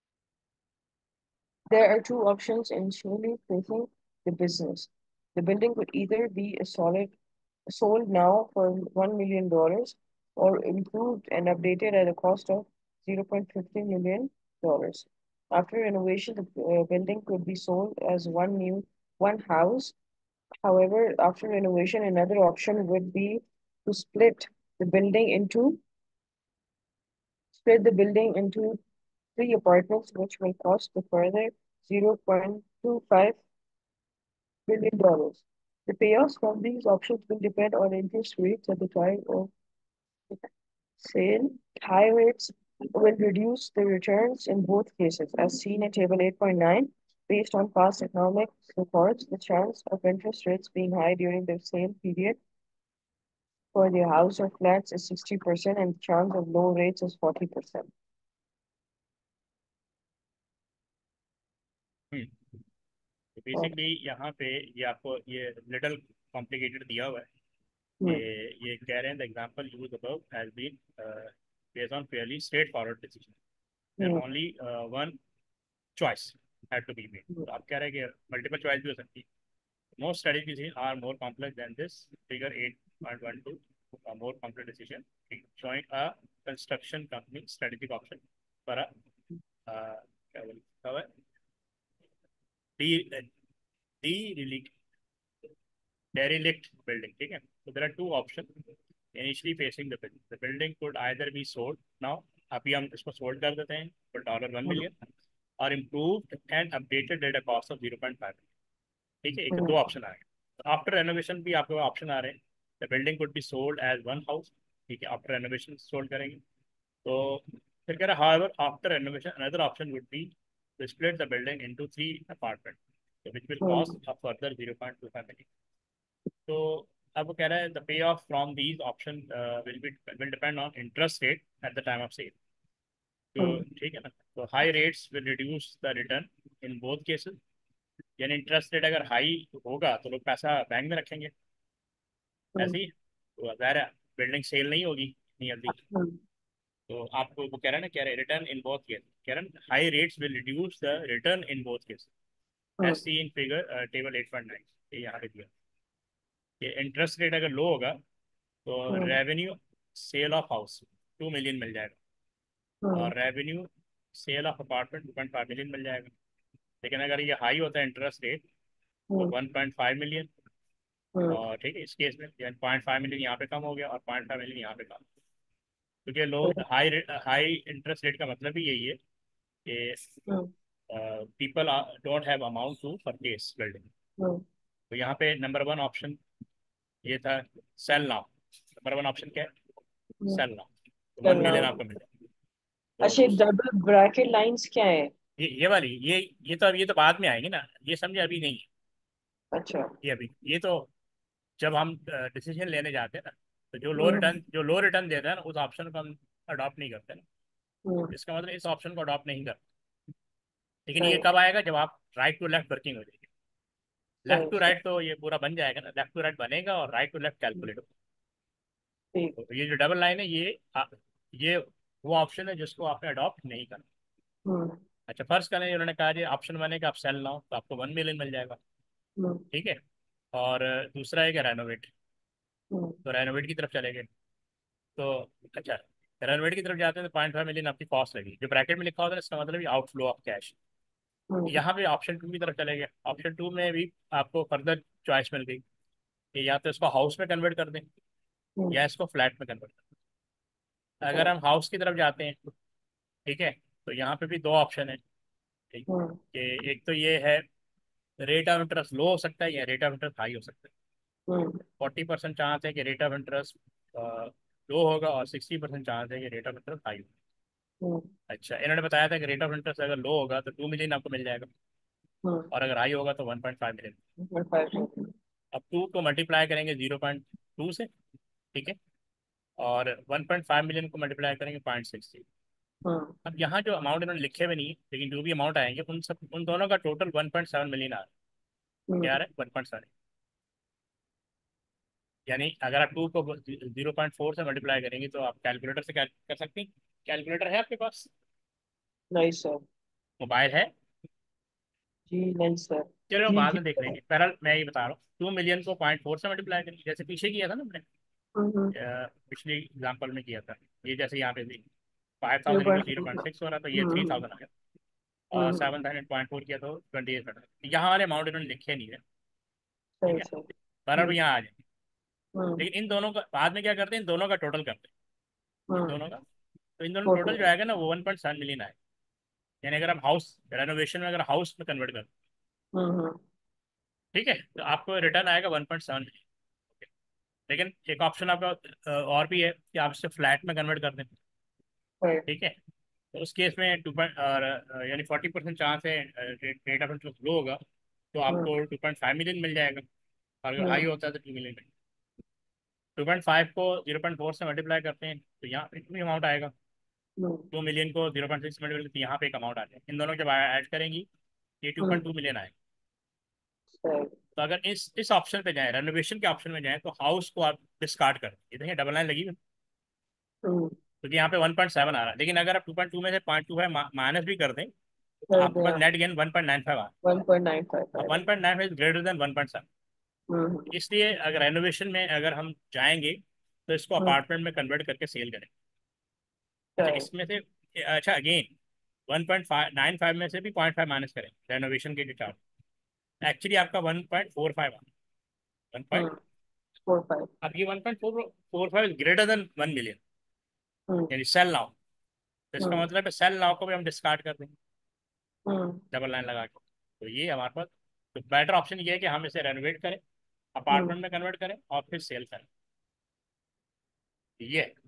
There are two options initially facing the business. The building could either be a solid sold now for one million dollars or improved and updated at a cost of zero point one five million dollars. After renovation, the uh, building could be sold as one new one house. However, after renovation, another option would be to split the building into split the building into three apartments, which will cost a further zero point two five billion dollars. The payoffs from these options will depend on interest rates at the time of sale. High rates will reduce the returns in both cases, as seen in Table eight point nine. Based on past economic reports, the chance of interest rates being high during the same period for the house or flats is sixty percent and the chance of low rates is forty percent. हम्म, तो और basically यहाँ पे ये आपको ये little complicated दिया हुआ है। हम्म, ये ये कह रहे हैं the example used above has been based on fairly straightforward decision, there hmm, only one choice had to be made. हम्म, तो आप कह रहे हैं कि मल्टीपल चॉइस भी हो सकती है। Most strategies are more complex than this. Figure eight point one two, a more complex decision, showing a construction company strategic option for a uh, क्या बोलते हैं, de derelict derelict building. ठीक है, so there are two options initially facing the building. The building could either be sold now, अभी हम इसको sold कर देते हैं for dollar one hmm, million, और improved and updated at a cost of zero point five। ठीक है, एक तो हम्म, दो ऑप्शन आ गए। आफ्टर रेनोवेशन भी आपके ऑप्शन आ रहे हैं, the building could be sold as one house. ठीक है, आफ्टर रेनोवेशन सोल्ड करेंगे। तो फिर कह रहा है however after renovation another option would be to split the building into three apartment which will hmm, cost a further zero point two five million। तो अब वो कह रहा है the pay off from these option will be will depend on interest rate at the time of sale. हम्म। तो ठीक है ना, तो high rates will reduce the return in both cases. यानी इंटरेस्ट रेट अगर हाई होगा तो लोग पैसा बैंक में रखेंगे, हम्म। ऐसे ही। तो ज़ाहिर है बिल्डिंग सेल नहीं होगी इतनी जल्दी। हम्म। तो आपको वो कह रहा है ना, कह रहे रिटर्न इन बोथ केस, कह रहा है high rates will reduce the return in both case, hmm. As see in figure table eight point nine. ये यहाँ पे दिया कि इंटरेस्ट रेट अगर लो होगा तो हम्म। Revenue sale of house two million मिल जाएगा, हम्म। और revenue sale of apartment two point five million मिल जाएगा। लेकिन अगर ये हाई होता है इंटरेस्ट रेट तो हम्म। One point five million. हम्म। और ठीक है, इस केस में पॉइंट फाइव मिलियन यहाँ पे कम हो गया और पॉइंट फाइव मिलियन यहाँ पे कम। क्योंकि लोग हम्म। हाई हाई इंटरेस्ट रेट का मतलब ही यही है कि हम्म। People don't have amount to purchase building. हम्म। तो यहाँ पे नंबर वन ऑप्शन ये था, sell now. Number one option क्या है? हम्म। Sell now. तो वन चलना। मिलियन आपको मिल जाएगा। तो अच्छा, दूस डबल ब्रैकेट लाइंस क्या है? ये ये वाली, ये ये तो अभी, ये तो बाद में आएंगे ना, ये समझे, अभी नहीं है। अच्छा। ये अभी, ये तो जब हम डिसीजन लेने जाते हैं ना, तो जो लो हम्म। रिटर्न जो लो रिटर्न देता है ना, उस ऑप्शन को हम अडॉप्ट नहीं करते ना। हम्म। इसका मतलब इस ऑप्शन को अडॉप्ट नहीं करते। लेकिन ये सही। कब आएगा? जब आप राइट टू लेफ्ट वर्किंग हो जाएगी। लेफ्ट सही टू सही। राइट तो ये पूरा बन जाएगा ना, लेफ्ट टू राइट बनेगा और राइट टू लेफ्ट हम्म। कैलकुलेट होगा। ठीक। तो ये जो डबल लाइन है, ये आ, ये वो ऑप्शन है जिसको आपने अडॉप्ट नहीं करना। हम्म। अच्छा, फर्ज करें उन्होंने कहा जी ऑप्शन बनेगा आप सेल नाउ, तो आपको वन मिलियन मिल जाएगा। हम्म। ठीक है। और अ, दूसरा है कि रेनोवेट। हम्म। तो रेनोवेट की तरफ चले गए। तो अच्छा, रेनोवेट की तरफ जाते हैं तो पॉइंट फाइव मिलियन आपकी कॉस्ट लगी, जो ब्रैकेट में लिखा होता है इसका मतलब ये आउटफ्लो ऑफ कैश। हम्म। यहाँ पे ऑप्शन टू की तरफ चले गए। ऑप्शन टू में भी आपको फर्दर चॉइस मिल गई कि या तो इसको हाउस में कन्वर्ट कर दें हम्म। या इसको फ्लैट में कन्वर्ट कर दें। अगर सही। हम हाउस की तरफ जाते हैं, ठीक है, तो यहाँ पे भी दो ऑप्शन है। ठीक, हम्म। कि एक तो ये है रेट ऑफ इंटरेस्ट लो हो सकता है या रेट ऑफ इंटरेस्ट हाई हो सकता है। हम्म। फोर्टी परसेंट चांस है कि रेट ऑफ इंटरेस्ट लो होगा और सिक्सटी परसेंट चांस है कि रेट ऑफ इंटरेस्ट हाई होगा। हम्म। अच्छा, इन्होंने बताया था कि रेट ऑफ इंटरेस्ट अगर लो होगा तो टू मिलियन आपको मिल जाएगा, हम्म। और अगर हाई होगा तो one point five million. Five. अब टू को मल्टीप्लाई करेंगे जीरो पॉइंट टू से, ठीक है, और वन पॉइंट फाइव मिलियन को मल्टीप्लाई करेंगे पॉइंट सिक्स। हम्म। अब यहाँ जो अमाउंट इन्होंने लिखे हुए नहीं है, लेकिन जो भी अमाउंट आएंगे उन सब उन दोनों का total one point seven million आ रहा है। क्या आ हम्म। रहा है? One point seven. यानी अगर आप टू को जीरो पॉइंट फोर से मल्टीप्लाई करेंगे तो आप कैलकुलेटर से कैल कर सकते हैं। कैलकुलेटर है आपके पास? नहीं सर। मोबाइल है? जी नहीं सर। चलो जी बाद जी में देख सर। लेंगे, बहरहाल मैं ये बता रहा हूँ, टू मिलियन को पॉइंट फोर से मल्टीप्लाई करेंगे जैसे पीछे किया था ना हमने, हम्म। अ, पिछले एग्जाम्पल में किया था। ये जैसे यहाँ पे भी five zero thousand into point zero point four. Six हो रहा, तो ये थ्री हम्म। थाउजेंड आ गया। और हम्म। सेवन थाउजेंड पॉइंट फोर किया तो ट्वेंटी एट हंड्रेड। यहाँ वाले अमाउंट इन्होंने लिखे नहीं है। ठीक सही है, सही। बराबर हम्म। यहाँ आ जाए। हम्म। लेकिन इन दोनों का बाद में क्या करते हैं, इन दोनों का टोटल करते हैं, इन हम्म। दोनों का। तो इन दोनों फोटो। टोटल जो आएगा ना वो वन पॉइंट सेवन मिलियन आएगा। यानी अगर आप हाउस रेनोवेशन में अगर हाउस में कन्वर्ट कर, हम्म। हम्म। ठीक है, तो आपको रिटर्न आएगा वन पॉइंट सेवन। लेकिन एक ऑप्शन आपका अ, और भी है कि आप इसे फ्लैट में कन्वर्ट कर दें। सही। ठीक है, तो उस केस में टू पॉइंट और अ, यानी फोर्टी परसेंट चांस है रेट ऑफ इंटरेस्ट लो होगा, तो हम्म। आपको टू पॉइंट फाइव मिलियन मिल जाएगा। और अगर हाई हम्म। होता है तो two million. Two point five को जीरो पॉइंट फोर से मल्टीप्लाई करते हैं तो यहाँ पे इतनी अमाउंट आएगा। हम्म। टू मिलियन को जीरो पॉइंट सिक्स मल्टीप्लाई तो यहाँ पे एक अमाउंट आ जाएगा। इन दोनों जब ऐड करेंगी ये टू हम्म। पॉइंट टू मिलियन आएगा। सही। तो अगर इस इस ऑप्शन पे जाए, रेनोवेशन के ऑप्शन में जाए, तो हाउस को आप डिस्कार्ड कर, ये देखिए डबल लाइन लगी हुई है, हम्म। क्योंकि यहाँ पे वन पॉइंट सेवन आ रहा है। लेकिन अगर आप टू पॉइंट टू में से पॉइंट टू फाइव माइनस भी कर दें तो कर आपके दें पास आप। Net gain one point nine five आ रहा वन पॉइंट नाइन फाइव है। अब आएगा। One point nine five greater than one point seven. हम्म। इसलिए अगर रेनोवेशन में अगर हम जाएंगे तो इसको हम्म। अपार्टमेंट में कन्वर्ट करके सेल करें। अच्छा, सही। इसमें से अच्छा again one point five nine five में से भी पॉइंट फाइव माइनस करें रेनोवेशन के जो चार्ज, एक्चुअली आपका वन पॉइंट फोर फाइव आ वन हम्म। Point four five. अब ये one point four four five greater than one million, हम्म। यानी सेल नाउ। तो इसका हम्म। मतलब है सेल नाउ को भी हम डिस्कार्ड कर देंगे हम्म। डबल लाइन लगा के। तो ये हमारे पास, तो बेटर ऑप्शन ये है कि हम इसे रेनोवेट करें, हम्म। अपार्टमेंट में कन्वर्ट करें और फिर सेल करें। ये है।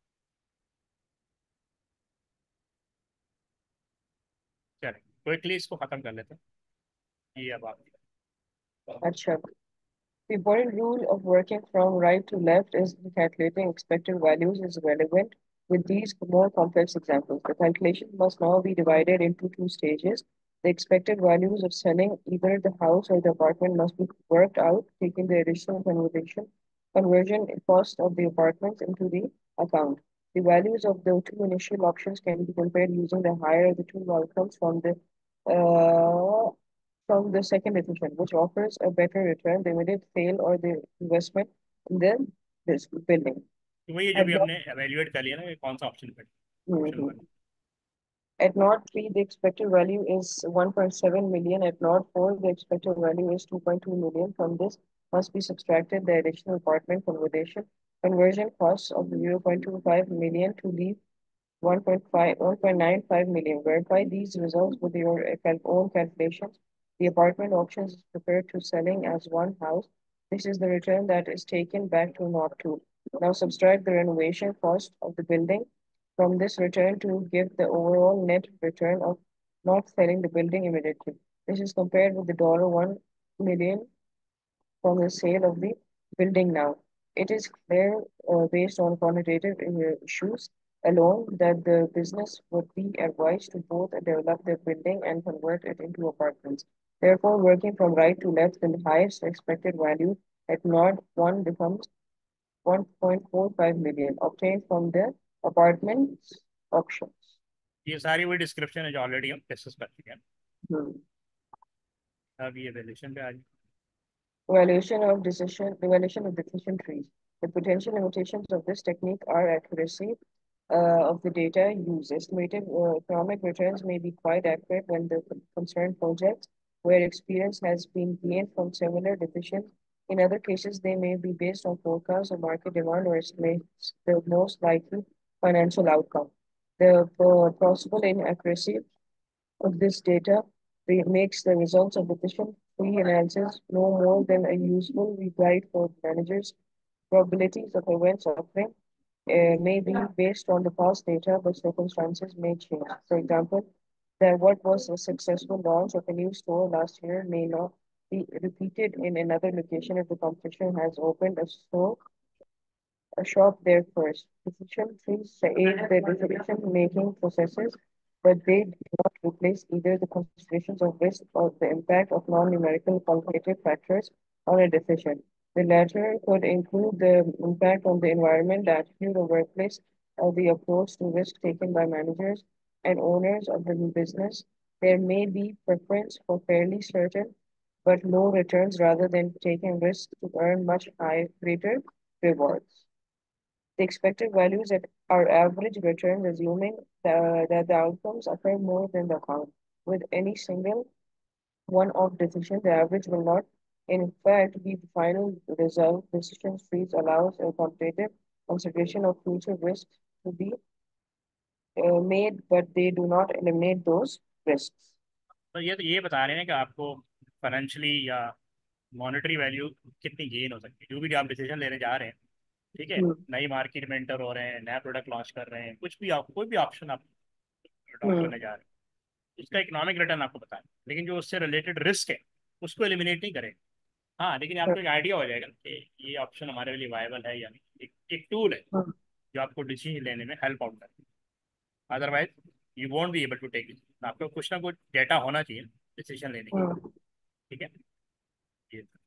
चलिए क्विकली इसको खत्म कर लेते हैं, ये अब आप। अच्छा, the important rule of working from right to left is calculating expected values is relevant with these more complex examples. The calculation must now be divided into two stages. The expected values of selling either the house or the apartment must be worked out, taking the additional conversion conversion cost of the apartments into the account. The values of the two initial options can be compared using the higher of the two outcomes from the uh, from the second decision, which offers a better return, the immediate sale or the investment in the this building. तो वही जो At भी not, हमने evaluate कर लिया ना कि कौन सा ऑप्शन पे option mhm. One. At not three, the expected value is one point seven million. At not four, the expected value is two point two million. From this must be subtracted the additional apartment conversion conversion costs of zero point two five million to leave one point five, one point nine five million. Verify these results with your uh, cal- own calculations. The apartment auction is prepared to selling as one house. This is the return that is taken back to not two. Now subtract the renovation cost of the building from this return to give the overall net return of not selling the building immediately. This is compared with the dollar one million from the sale of the building now. It is clear, uh, based on quantitative uh, issues alone, that the business would be advised to both develop the building and convert it into apartments. Therefore, working from right to left, the highest expected value at node one becomes one point four five million, obtained from the apartments auctions. ये सारी वही description है जो already हम discuss कर चुके हैं। Hmm. अब ये वैल्यूएशन पे आ जाए। Evaluation of decision, evaluation of decision trees. The potential limitations of this technique are accuracy uh, of the data used. Estimated uh, economic returns may be quite accurate when the concerned projects where experience has been gained from similar decisions. In other cases, they may be based on forecasts of market demand or estimates the most likely financial outcome. The uh, possible inaccuracy of this data makes the results of decision tree analysis no more than a useful guide for managers. Probabilities of events occurring uh, may be based on the past data, but circumstances may change. For example, that what was a successful launch of a new store last year may not be repeated in another location if the competition has opened a store a shop there first. Decision trees aid the decision-making processes, but they do not replace either the considerations of risk or the impact of non-numerical qualitative factors on a decision. The latter could include the impact on the environment, the attitude of workplace, or the approach to risk taken by managers and owners of the business. There may be preference for fairly certain but low returns rather than taking risks to earn much higher, greater rewards. The expected values at our average returns, assuming the, that the outcomes occur more than the account. With any single one-off decision, the average will not, in fact, be the final result. Decision trees allows a quantitative consideration of future risks to be uh, made, but they do not eliminate those risks. तो ये तो ये बता रहे हैं कि आपको financially या मॉनेटरी वैल्यू कितनी गेन हो सकती है जो भी आप डिसीजन लेने जा रहे हैं। ठीक है, Hmm. नई मार्केट में एंटर हो रहे हैं, नया प्रोडक्ट लॉन्च कर रहे हैं, कुछ भी आप कोई भी ऑप्शन आप अडॉप्ट Hmm. करने जा रहे हैं, उसका इकोनॉमिक रिटर्न आपको बताएं, लेकिन जो उससे रिलेटेड रिस्क है उसको एलिमिनेट नहीं करेंगे। हाँ, लेकिन आपको एक आइडिया हो जाएगा कि ये ऑप्शन हमारे लिए वायबल है या नहीं। एक, एक टूल है Hmm. जो आपको डिसीजन लेने में हेल्प आउट करता है। Otherwise you won't be able to take it. आपको कुछ ना कुछ डेटा होना चाहिए डिसीजन लेने के लिए। Hmm. ठीक है, ये